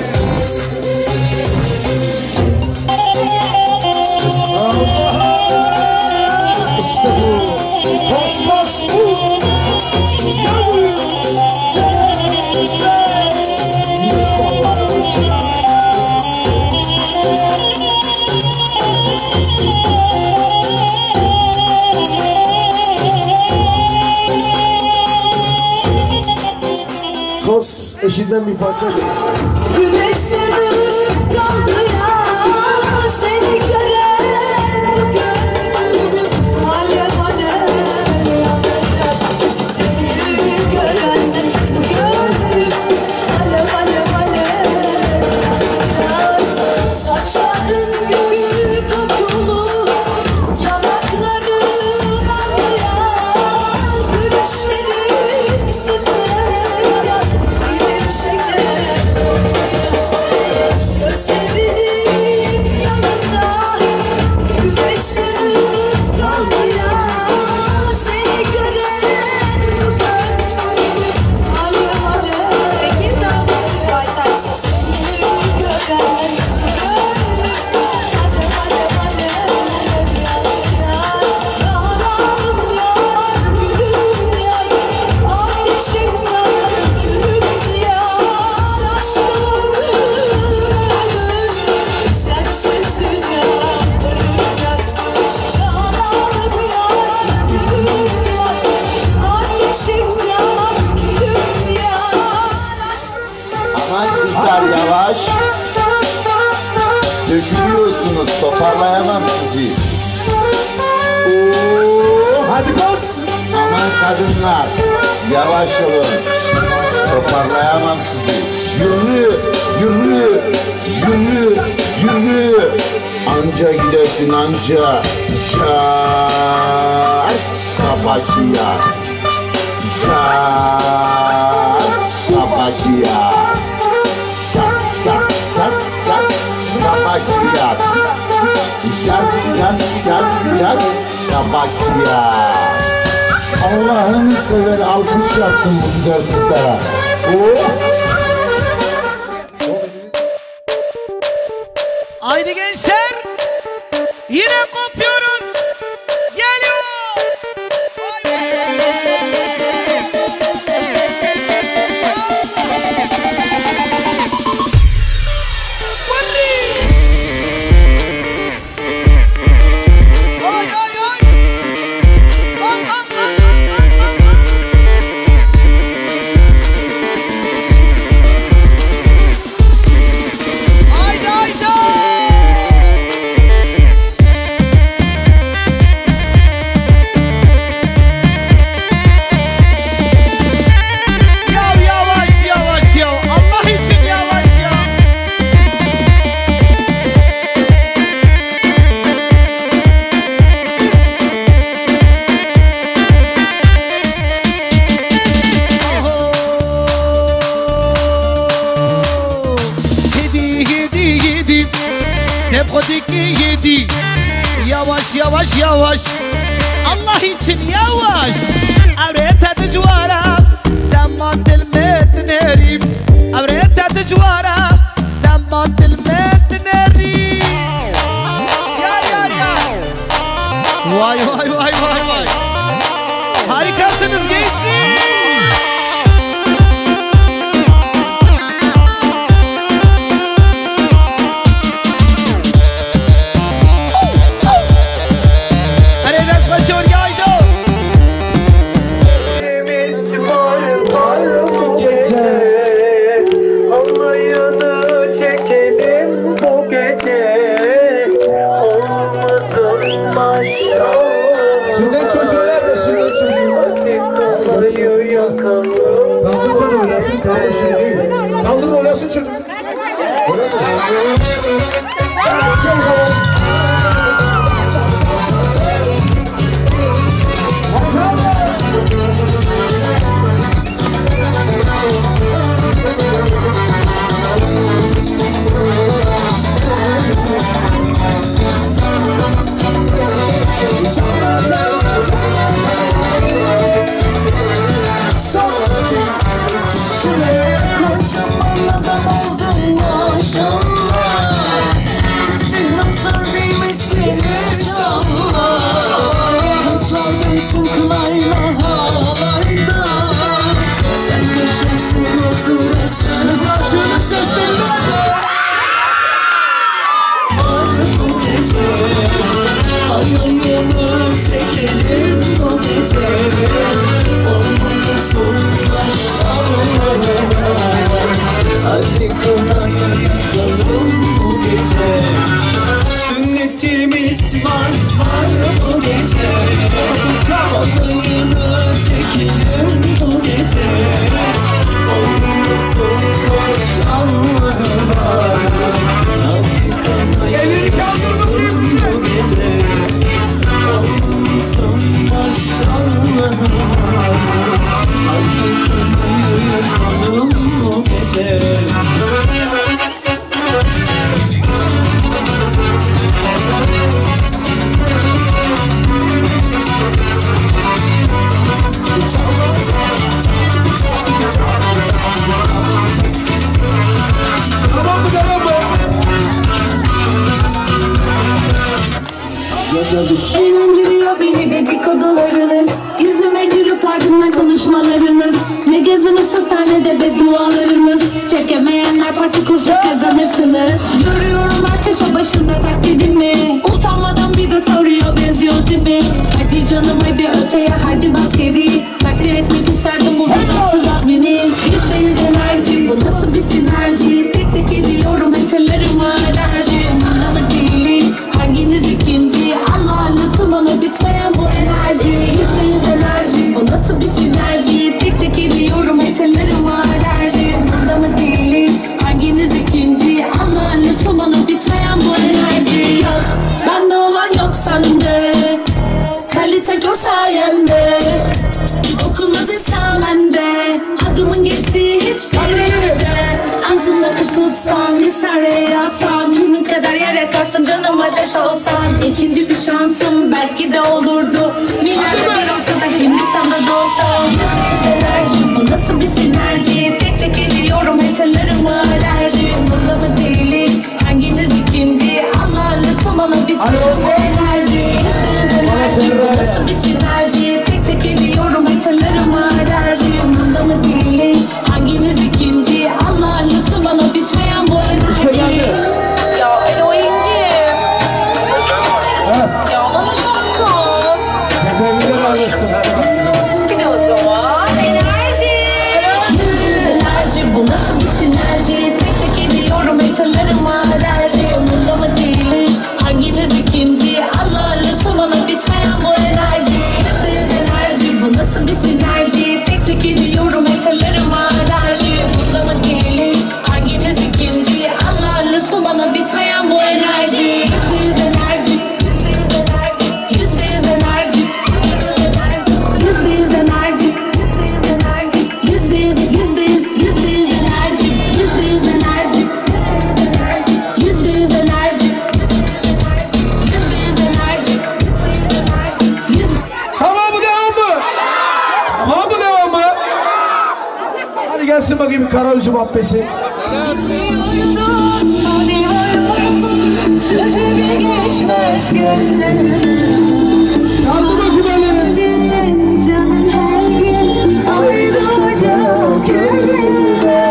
İşte bu. Kosmos bu. Yavrum. Sen, sen. Müslümanlar için. Kos eşinden bir parça. Güneş sönüp kaldı ya, seni gören bu gönlüm alev alev yanıyor. Seni gören bu gönlüm alev alev alev yanıyor. Saçların gül kokulu, yanakların almayan, gülüşlerin sıfır, dilim şeker. Gözlerinin yanında güneş sönüp kaldı ya, seni gören bu gönlüm alev alev. Tekirdağ Baytarsız. Seni gören gönlüm alev alev alev yanıyor. Yanarım yar, gülüm yar, ateşim yar, külüm yar, aşkın ömrüm ömür, sensiz dünya ölüm yar. Yanarım yar, gülüm yar, ateşim yar, külüm yar, aşkın. Aman kızlar yavaş. Dökülüyorsunuz, toparlayamam sizi. Oo, hadi kos. Aman kadınlar, yavaş olun. Toparlayamam sizi. Yürü, yürü, yürü, yürü. Anca gidersin anca. Çar, kapacıya. Çar, kapacıya. Çak, çak, çak, çak, kapacıya. Çak, çak, çak, çak, kapacıya. Allah'ını sever alkış yapsın bu güzel kızlara. Oo. Haydi gençler, yine kopuyoruz. Geliyor. Vay Ay ay ay. Kan kan kan kan kan kan. Haydi haydi. Ya yavaş yavaş ya. Allah için yavaş ya. Yedi yedi yedi. Tepkodaki yedi. Yavaş yavaş yavaş. Allah için yavaş. Avreta tecwara dammat الميت ناري أوريتا تجوارا dammat الميت ناري. Ya ya ya. Vay vay vay vay vay. Harikasınız gençler. Aredas başıyor yaydo. Alayını çekelim bu gece. Olmasın başka. Sünnet çocuğu nerede sünnet çocuğu? Kafayı yakalım. Kaldırsana oynasın kaldır şey değil. Kaldır oynasın çocuk. Hadi çekelim bu gece. Olmadı sonbaş sarılarına. Hadi kınayı yakalım bu gece. Sünnetimiz var, var bu gece. Balayını çekelim bu gece. Olmadı sonbaş sarılarına. Hadi kınayı yakalım bu gece. Olmadı sonbaş sarılarına. Hadi kınayı yakalım bu gece. Eğlendiriyor beni dedikodularınız. Yüzüme gülüp ardından konuşmalarınız. Ne gözünü satar ne de beddualarınız. Çekemeyenler parti kursa kazanırsınız. Görüyorum arkadaşa başında taklidimi. Utanmadan bir de soruyor benziyor değil mi? Hadi canım hadi öteye hadi bas geri. Takdir etmek isterdim bu vizyonsuz admini. Yüzde yüz enerji bu nasıl bir sinerji. Tek tek ediyorum eterlerime alerji. Umurumda mı değil hanginiz ikinci. Allah lütfen bana bitmeyen bu enerji. Yüzde yüz enerji bu nasıl bir sinerji. Tek tek ediyorum eterlerime alerji. Umurumda mı değil hanginiz ikinci. Allah lütfen bana bitmeyen bu enerji. Yok bende olan yok sende. Kalite gör sayemde. Okunmaz esamende. Adımın geçtiği hiç bilmede. Ağzımda kuş tutsan, lisaneye yazsan. Cümle kadar yere kalsın canım ateş olsan. İkinci bir şansım belki de olurdu. Milyarda bir olsa da Hindistan'da da olsam. Yüzde yüz enerji bu nasıl bir sinerji. Tek tek ediyorum eterlerime alerji. Umurumda mı değil hanginiz ikinci. Allah lütfen bana bitmeyen bu enerji. Yüzde yüz enerji bu nasıl bir sinerji. Tek tek ediyorum eterlerime alerji. Umurumda mı değil hanginiz ikinci. Allah lütfen bana bitmeyen bu enerji. Ya Eloy'un ya bana şarkı. Cezaevinde alırsın. Bir de o zaman enerji. Yüzde yüz enerji bu nasıl bir sinerji. Tek tek ediyorum eterlerime alerji. Umurumda mı değil hanginiz ikinci. Allah lütfen bana bitmeyen bu enerji. Yüzde yüz enerji bu nasıl bir sinerji. Tek tek ediyorum eterlerime alerji. Umurumda mı değil hanginiz ikinci. Allah lütfen bana bitmeyen bu enerji. Yüzde yüz enerji. Yüzde yüz enerji. Yüzde yüz enerji. Yüzde yüz, yüzde yüz, yüzde yüz enerji. Yüzde yüz enerji. Yüzde yüz enerji. Yüzde yüz enerji. Yüz. Tamam mı devam mı? Tamam mı devam mı? Hadi gelsin bakayım kara üzüm affesi. Sözümü geçmez gönlüm. Kaldı mı güvenlerin? Canım her gün ayrılacak gönlümde.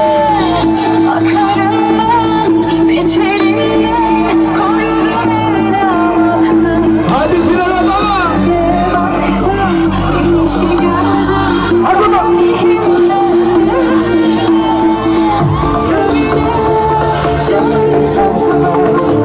Akarımdan beterinden korurum evlamını. Hadi frene baba. Ne baktım güneşi gördüm. Hadi bak. Söyle canım tatlı.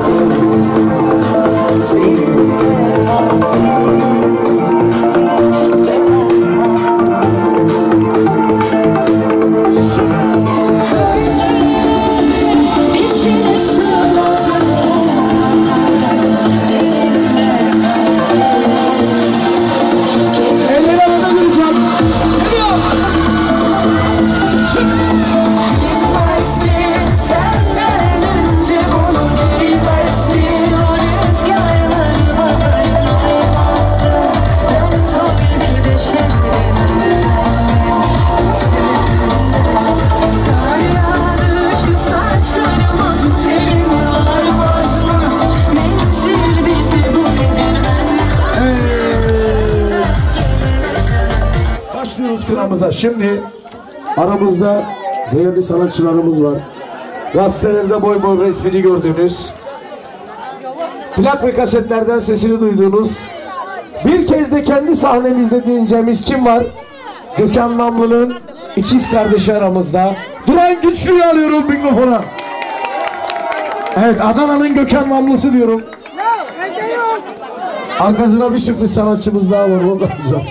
sıramıza. Şimdi aramızda değerli sanatçılarımız var. Gazetelerde boy boy resmini gördüğünüz, plak ve kasetlerden sesini duyduğunuz Bir kez de kendi sahnemizde dinleyeceğimiz kim var? Gökhan Namlı'nın ikiz kardeşi aramızda. Duran Güçlü'yü alıyorum mikrofona. Evet, Adana'nın Gökhan Namlısı diyorum. Arkasına bir sürpriz sanatçımız daha var. O da güzel.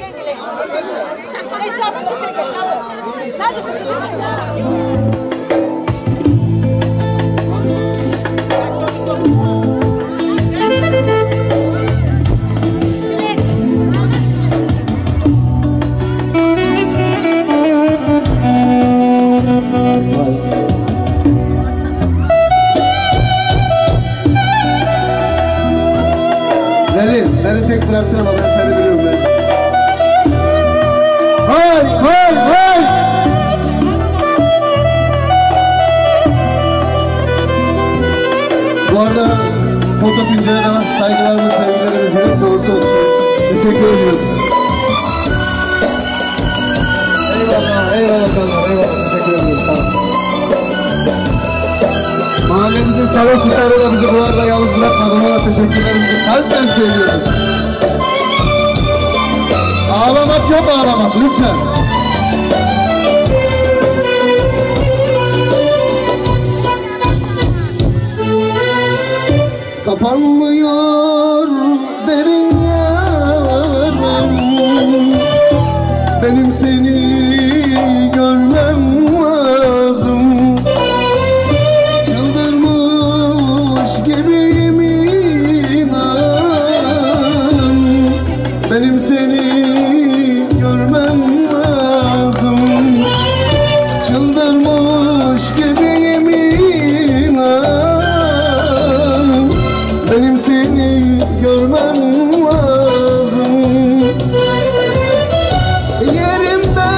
Beni, beni tek bıraktın ama ben seni biliyorum ben. Hay hay hay! Bu arada Foto Tüncü'ye de saygılarımız, sevgilerimiz hep doğrusu olsun. Teşekkür ediyoruz. Eyvallah, eyvallah kanlar, eyvallah. Teşekkür ediyoruz. Sağ olun. Mahallemizin savaş sütleri da bizi bu arada yalnız bırakmadı. Ona teşekkürlerimizi kalpten söylüyoruz. Ağlamak yok, ağlamak lütfen. Kapanmıyor derin yaram, benim seni görmem lazım. Çıldırmış gibiyim inan, benim seni görmem lazım. Çıldırmış gibiyim inan, benim seni görmem lazım. Yerimde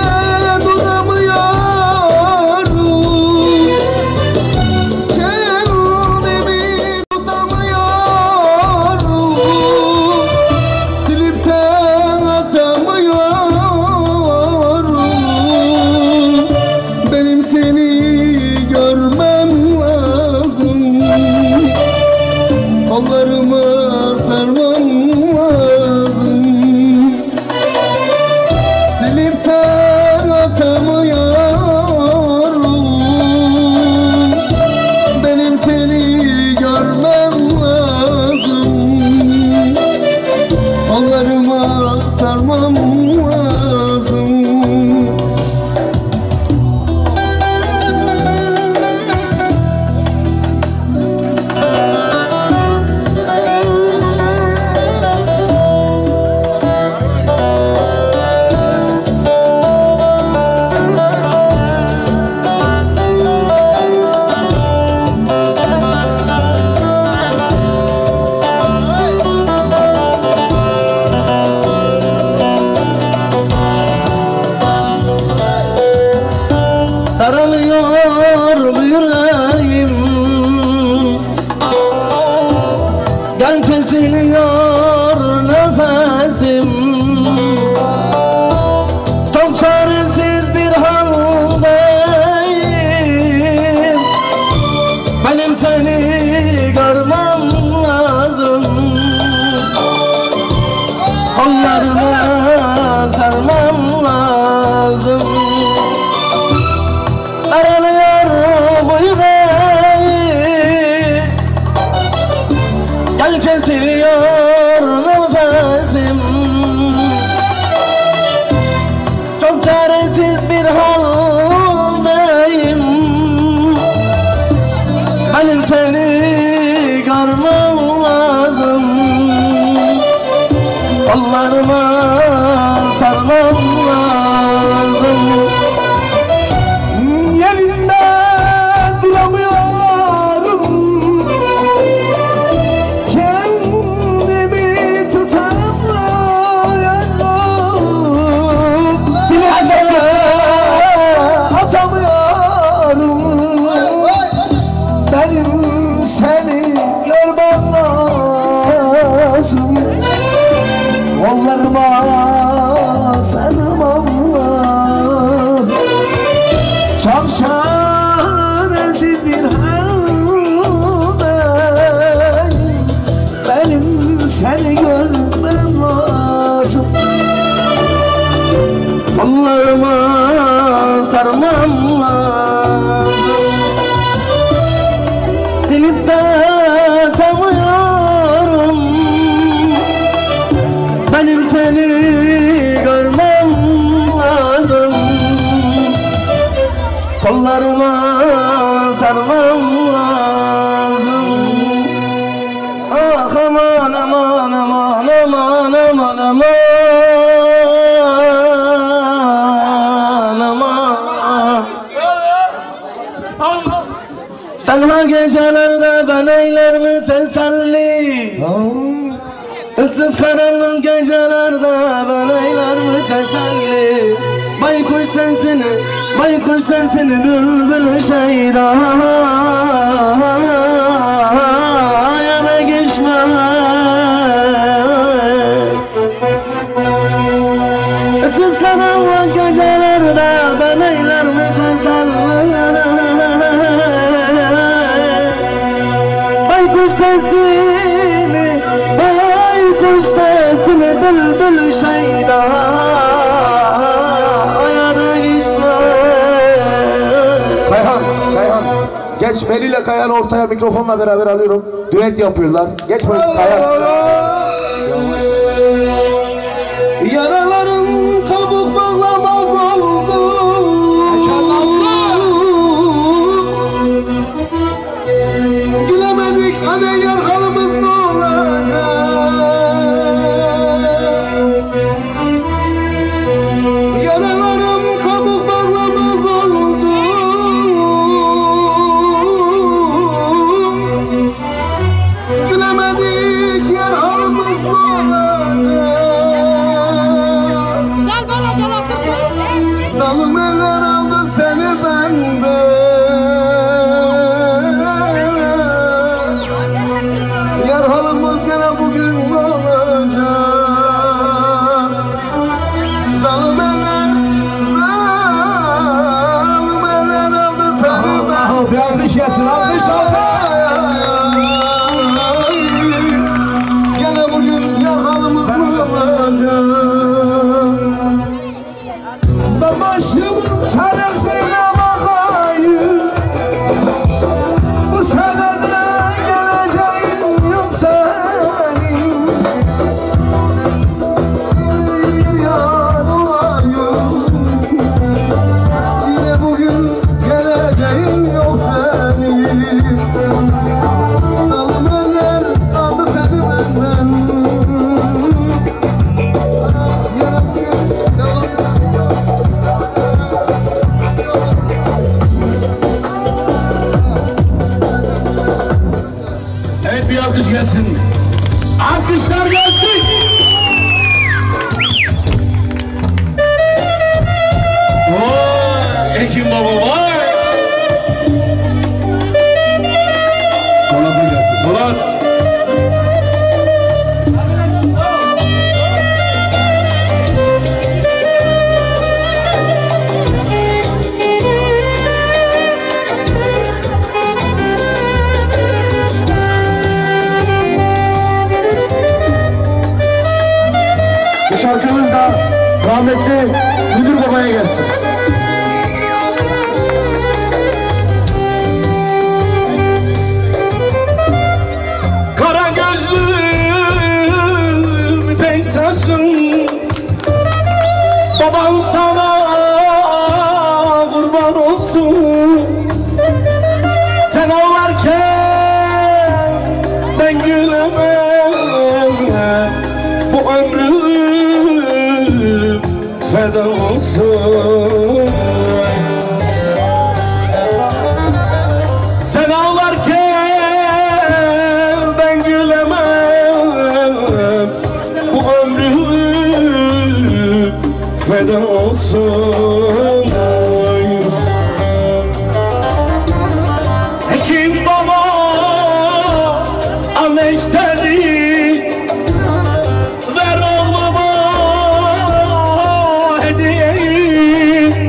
duramıyorum, kendimi tutamıyorum, silip de atamıyorum. Benim seni görmem lazım, kollarımı sarmam lazım, silip de atamıyorum. Benim seni görmem lazım, kollarımı sarmam lazım. Daralıyor bu yüreğim, gel kesiliyor nefesim. Çok çaresiz bir haldeyim, benim seni görmem lazım. Kollarına sarmam lazım. Daralıyor bu yüreğim, gel kesiliyor nefesim. Çok çaresiz bir haldeyim, benim seni görmem lazım. Kollarıma sarmam lazım. Yerinde duramıyorum, kendimi tutamıyorum, silahlara atamıyorum. Benim seni görmem lazım, kollarıma sarmam lazım. Çok çaresiz bir haldeyim, benim seni görmem lazım. kollarıma sarmam lazım. Ah aman aman aman aman aman aman aman. Tenha gecelerde ben eyler mi teselli? Issız karanlık gecelerde ben eyler mi teselli? Baykuş sensin, baykuş sensin bülbül şeyda. Yana geçme. Issız karanlık gecelerde ben eyler mi teselli? Baykuş sesini, baykuş sesini bülbül şeyda. Kayhan, Kayhan. Geç Veli ile Kayhan ortaya mikrofonla beraber alıyorum. Düet yapıyorlar. Geç Kayhan. Yaralarım kabuk bağlamaz oldu. Gülemedik hani yar halımız ne olacak? Yaralarım kabuk bağlamaz oldu. Gülemedik yar halımız ne olacak? Zalim eller aldı seni benden. Yar halımız gene bugün olacak. Zalim eller, zalim eller aldı seni benden. Bir alkış gelsin, alkış alkış. Gene bugün yar halımız olacak. Ben başımın çaresine bakayım. Bu senede geleceğim yok senin. Yar olayım. Yine bugün geleceğim yok senin. Dalım eller aldı seni benden. Yine bugün dalım. Evet, bir alkış gelsin. Alkışlar gelsin. Vay Ekim baba vay. Polat'a gelsin. Polat. Bu şarkımız da rahmetli Müdür Baba'ya gelsin. Kara gözlüm tek sözlüm. Baban sana kurban olsun. Sen ağlarken ben gülemem. Bu ömrüm feda olsun. Sen ağlarken ben gülemem. Bu ömrüm feda olsun. Hekim baba al neşteri. Ver oğluma hediyeyi.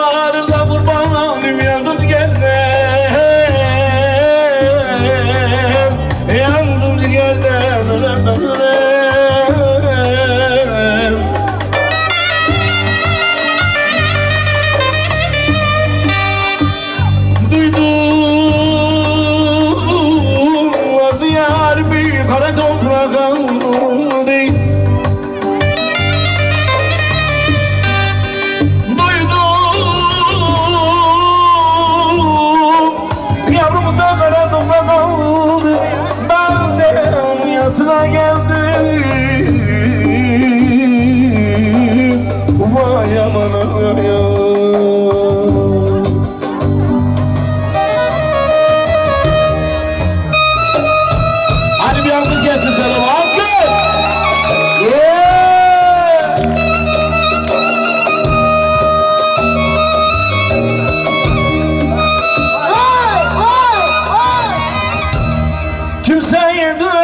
yollarda kurbanım yandım geldim, yandım geldim. Duydum adı yar bir kara toprak aldı. Sıra geldim, vay aman ya. Hadi bir alkış gelsin sana, alkış! Kimseye de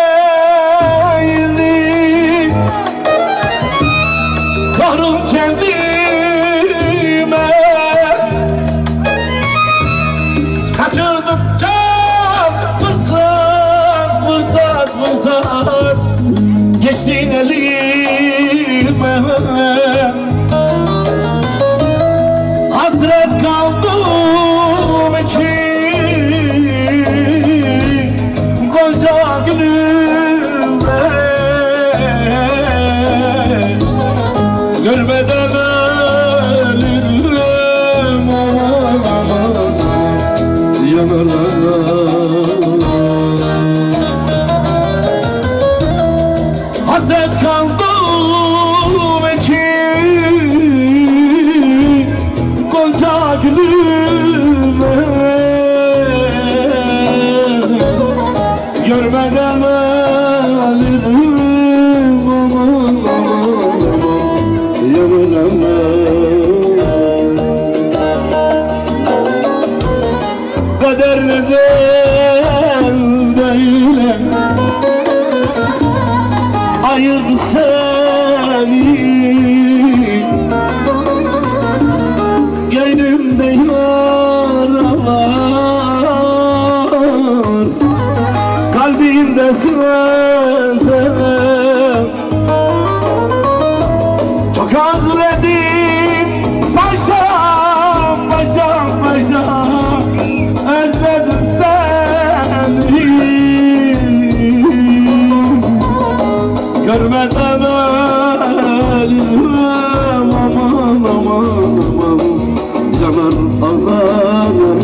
kahrım kendime, kaçırdıkça fırsat, fırsat, fırsat geçtin elime. Hasret kaldım için koca gülüme, görmeden ölürüm, aman aman yanarlar. Hasret kaldım için gonca gülüme, görmeden ölürüm, aman aman kader neden böyle ayırdı seni, gönlümde yaralar, kalbimde sızlar. Çok özledim paşam, paşam, paşam, özledim seni, görmeden ölürüm, aman aman aman yanar ağlarım.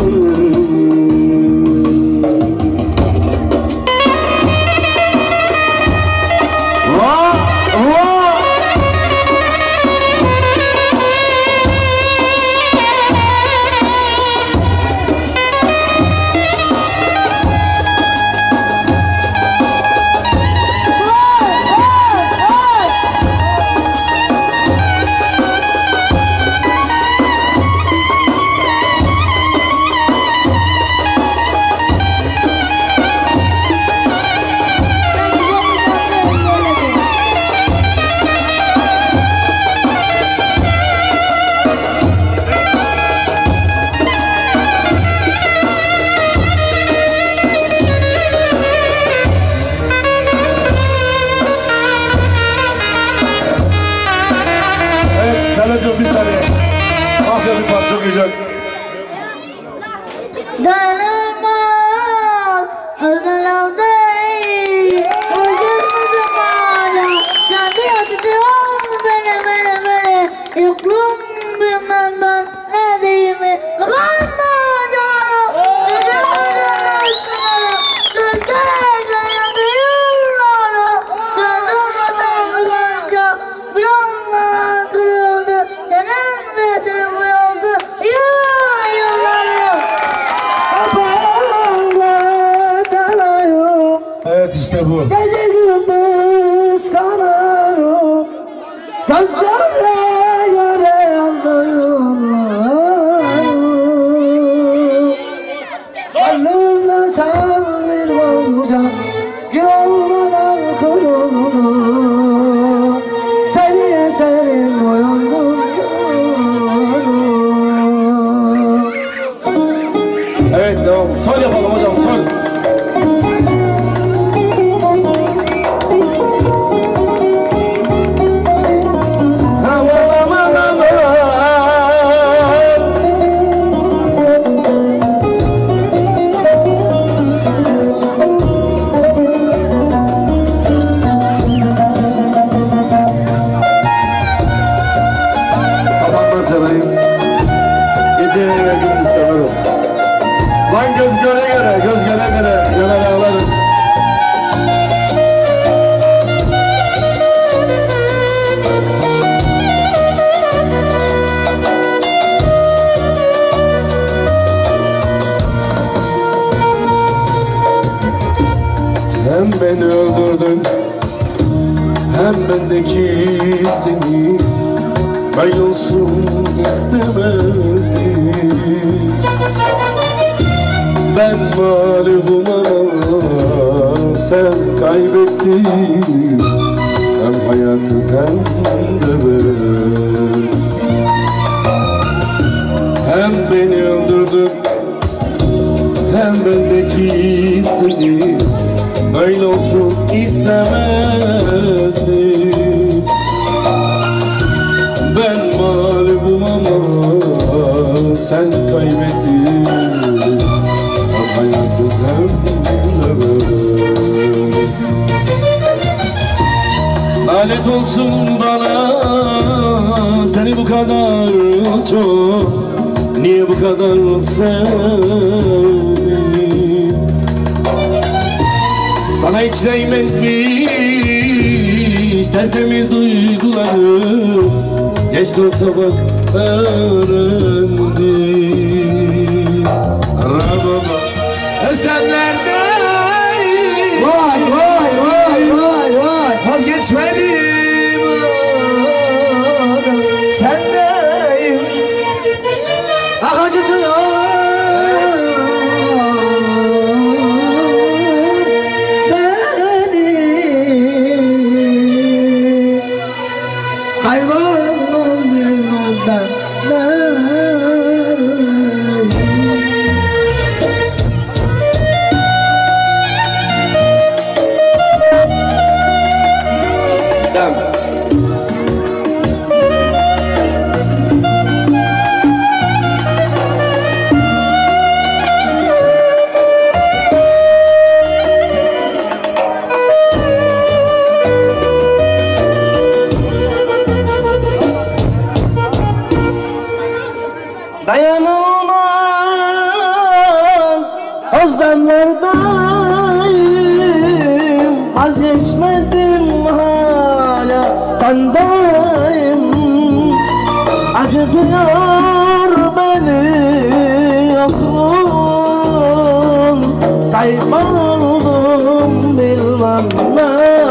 Bir saniye. Mafya bir parça okuyacak. Dayanamam, öldürüldüm, öldürmedim hala. Kendi yatıyorum beni, beni, beni. Yokluğum bilmem ben ne diyeyim. Kalma canım, öldürmedim sana. Döndüreceğim yanıyorlar. Döndürmedim kılınca, bir anlara kırıldı. Senin besini bu yoldu, yıllarım. Evet işte bu. Gece gündüz kanarım, gözlerle göre yapalım, sol yapalım hocam, sol. Göz göre göre, göz göre göre, göre ağlarım. Hem beni öldürdün, hem bendeki seni böyle olsun istemezdim. Ben mağlubum ama sen kaybettin. Hem hayatı hem de ben. Hem beni öldürdün, hem bendeki seni böyle olsun istemezdim. Ben mağlubum ama sen kaybettin. Hayatı lanet olsun bana, seni bu kadar çok, niye bu kadar sevdim? Sana hiç değmezmiş tertemiz duygularım, geç de olsa bak öğrendim. Özlemlerdeyim, vay vay vay vay vay, vazgeçmedim sendeyim. Akıcıdır beni, hayvanım bilmeden dayanılmaz özlemlerdeyim, vazgeçmedim hala sendeyim. Acıtıyor beni yokluğun, kayboldum bilmem ne.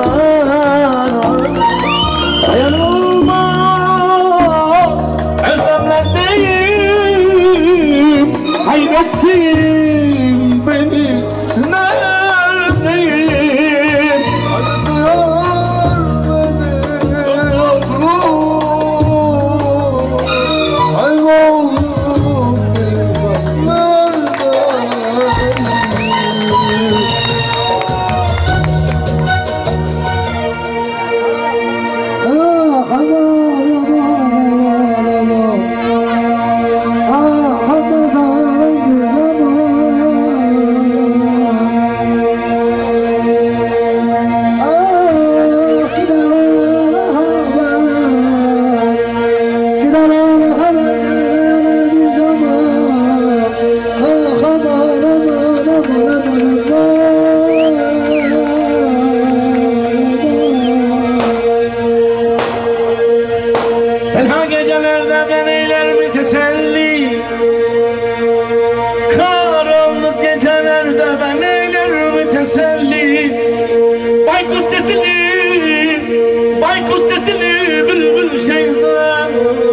Dayanılmaz özlemlerdeyim, kaybettim beni neredeyim? Acıtıyor beni yokluğun, kayboldum bilmem neredeyim. ah aman aman aman, ah Ramazan bir zaman, ah gider haber, gider haber bir zaman, ah aman aman aman aman aman. Tenha gecelerde ben eyler mi teselli, karanlık gecelerde ben eyler mi teselli. Baykuş sesini, baykuş sesini bülbül şeytan,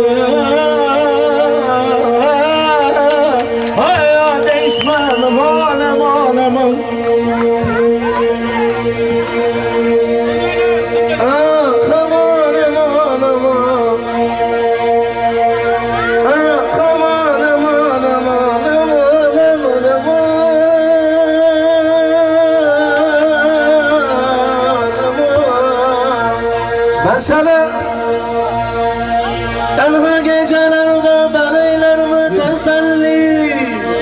hayat değişmez aman aman aman. Ah aman aman aman, ah aman aman aman aman aman aman. Mesela tenha gecelerde ben eylerim teselli,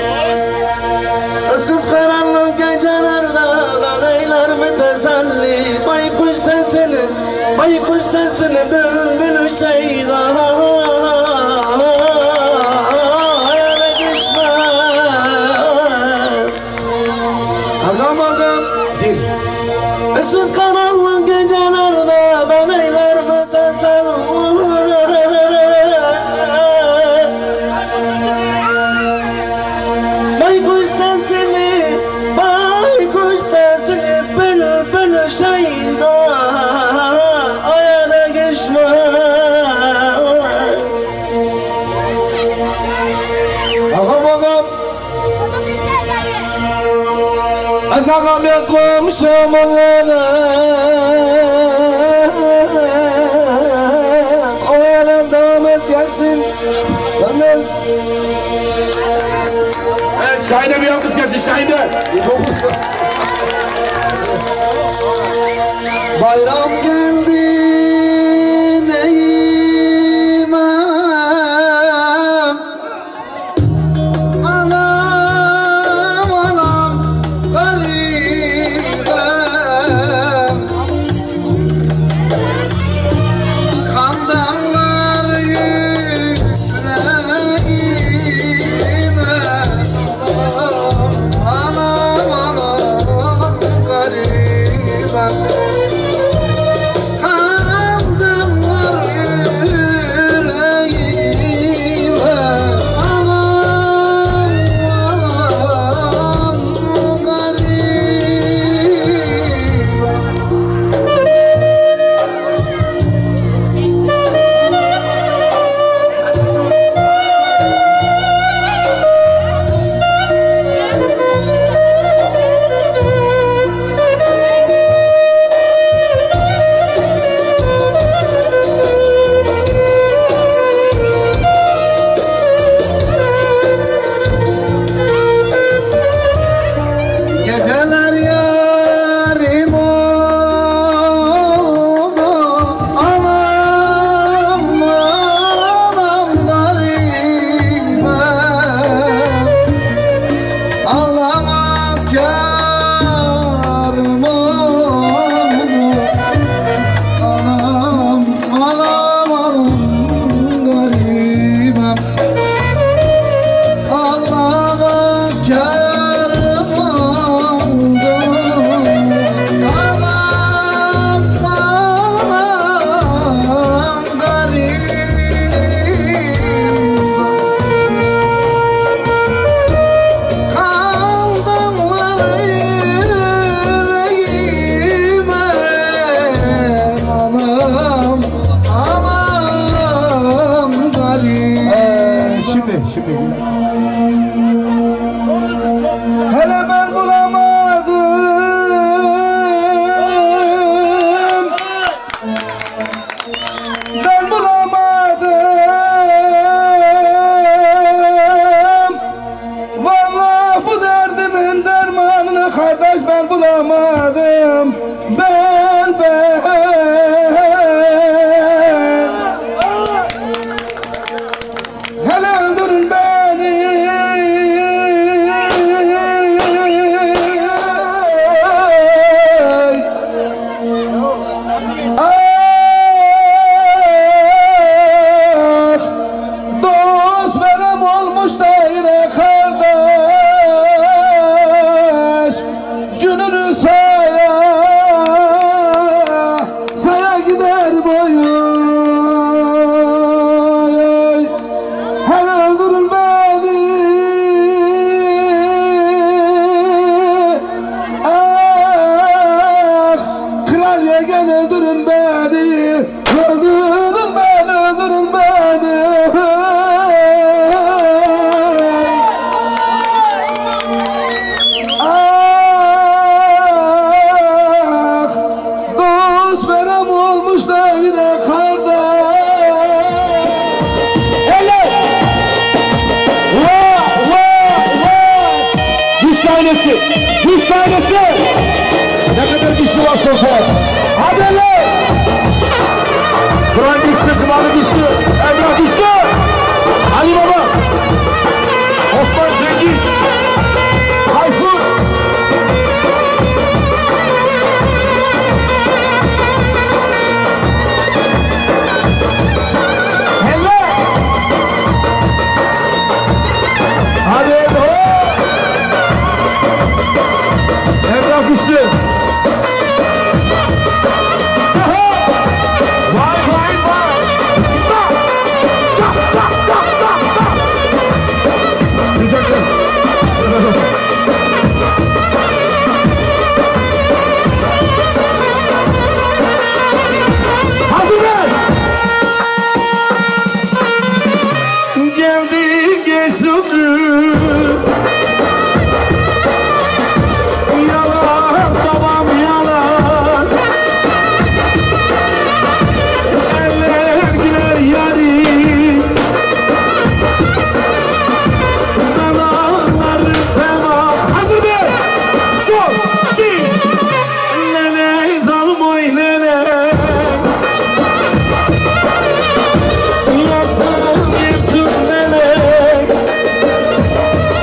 ıssız karanlık gecelerde ben eylerim teselli. Baykuş sesini, baykuş sesini bülbülü şeyda hayale düşme. Agam agam gir. Issız karanlık gecelerde ben eylerim teselli. Baykuş sesini, baykuş sesini bülbülü şeyda ayağına geçme. Ağam ağam az ağam yakmışım ağana, o yanım damat gelsin benden. Şahin'e bir alkış gelsin Şahin'e. Bayram geldi neyimem, anam anam garibem, kan damlar yüreğime, anam anam garibem. Geceler yarim oldu, anam anam garibem, ağlamak yarım oldu, anam anam anam garibem, ağlamak yarım oldu, anam anam garibem. Kaldımlar yüreğime, anam anam garibem. Şimdi, şimdi. Hele ben bulamadım, ben bulamadım. Vallahi bu derdimin dermanını kardeş ben bulamadım. Ben ben hele öldürün beni. Ah, dost benim olmuş da yine kardeş, gününü saya saya gider boyun. Hele öldürün beni. Ah, kral yegen öldürün beni. Öldürün beni, öldürün beni. Ah, dost verem olmuş da yine kardeş. Hele! Vah vah vah! Güç tanesi! Güç tanesi! Ne kadar güçlü var Sultan! Hadi lan! Kur'an düştü, Cumali düştü, Emrah düştü. Ali Baba, Osman Cengiz, Tayfun. Hello. Hadi Emrah. Emrah düştü. Geldi geçti yalan tamam yalan eller girer yari ben anlarım tamam hadi be sol si nene zalmoy nene yaptım yırtım nene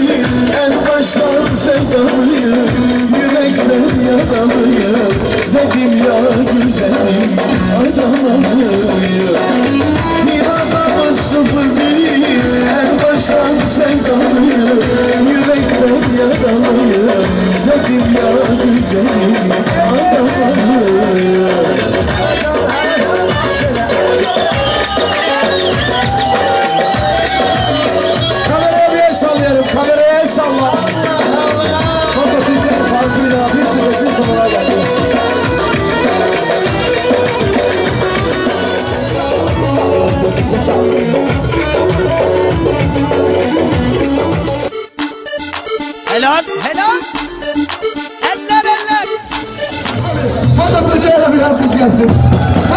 en baştan sevdalıyım, yürekten yaralıyım. Dedim ya güzelim, adamalıyım. Bir adamı sıfır bir, en baştan sevdalıyım, yürekten yaralıyım. Dedim ya güzelim, adamalıyım. Kameraya bir el sallayalım, kameraya el salla. Fotosizlik farkıyla bir süresin sonuna geldi. Helal, helal. Eller eller. Foto Türkiye'ye bir alkış gelsin.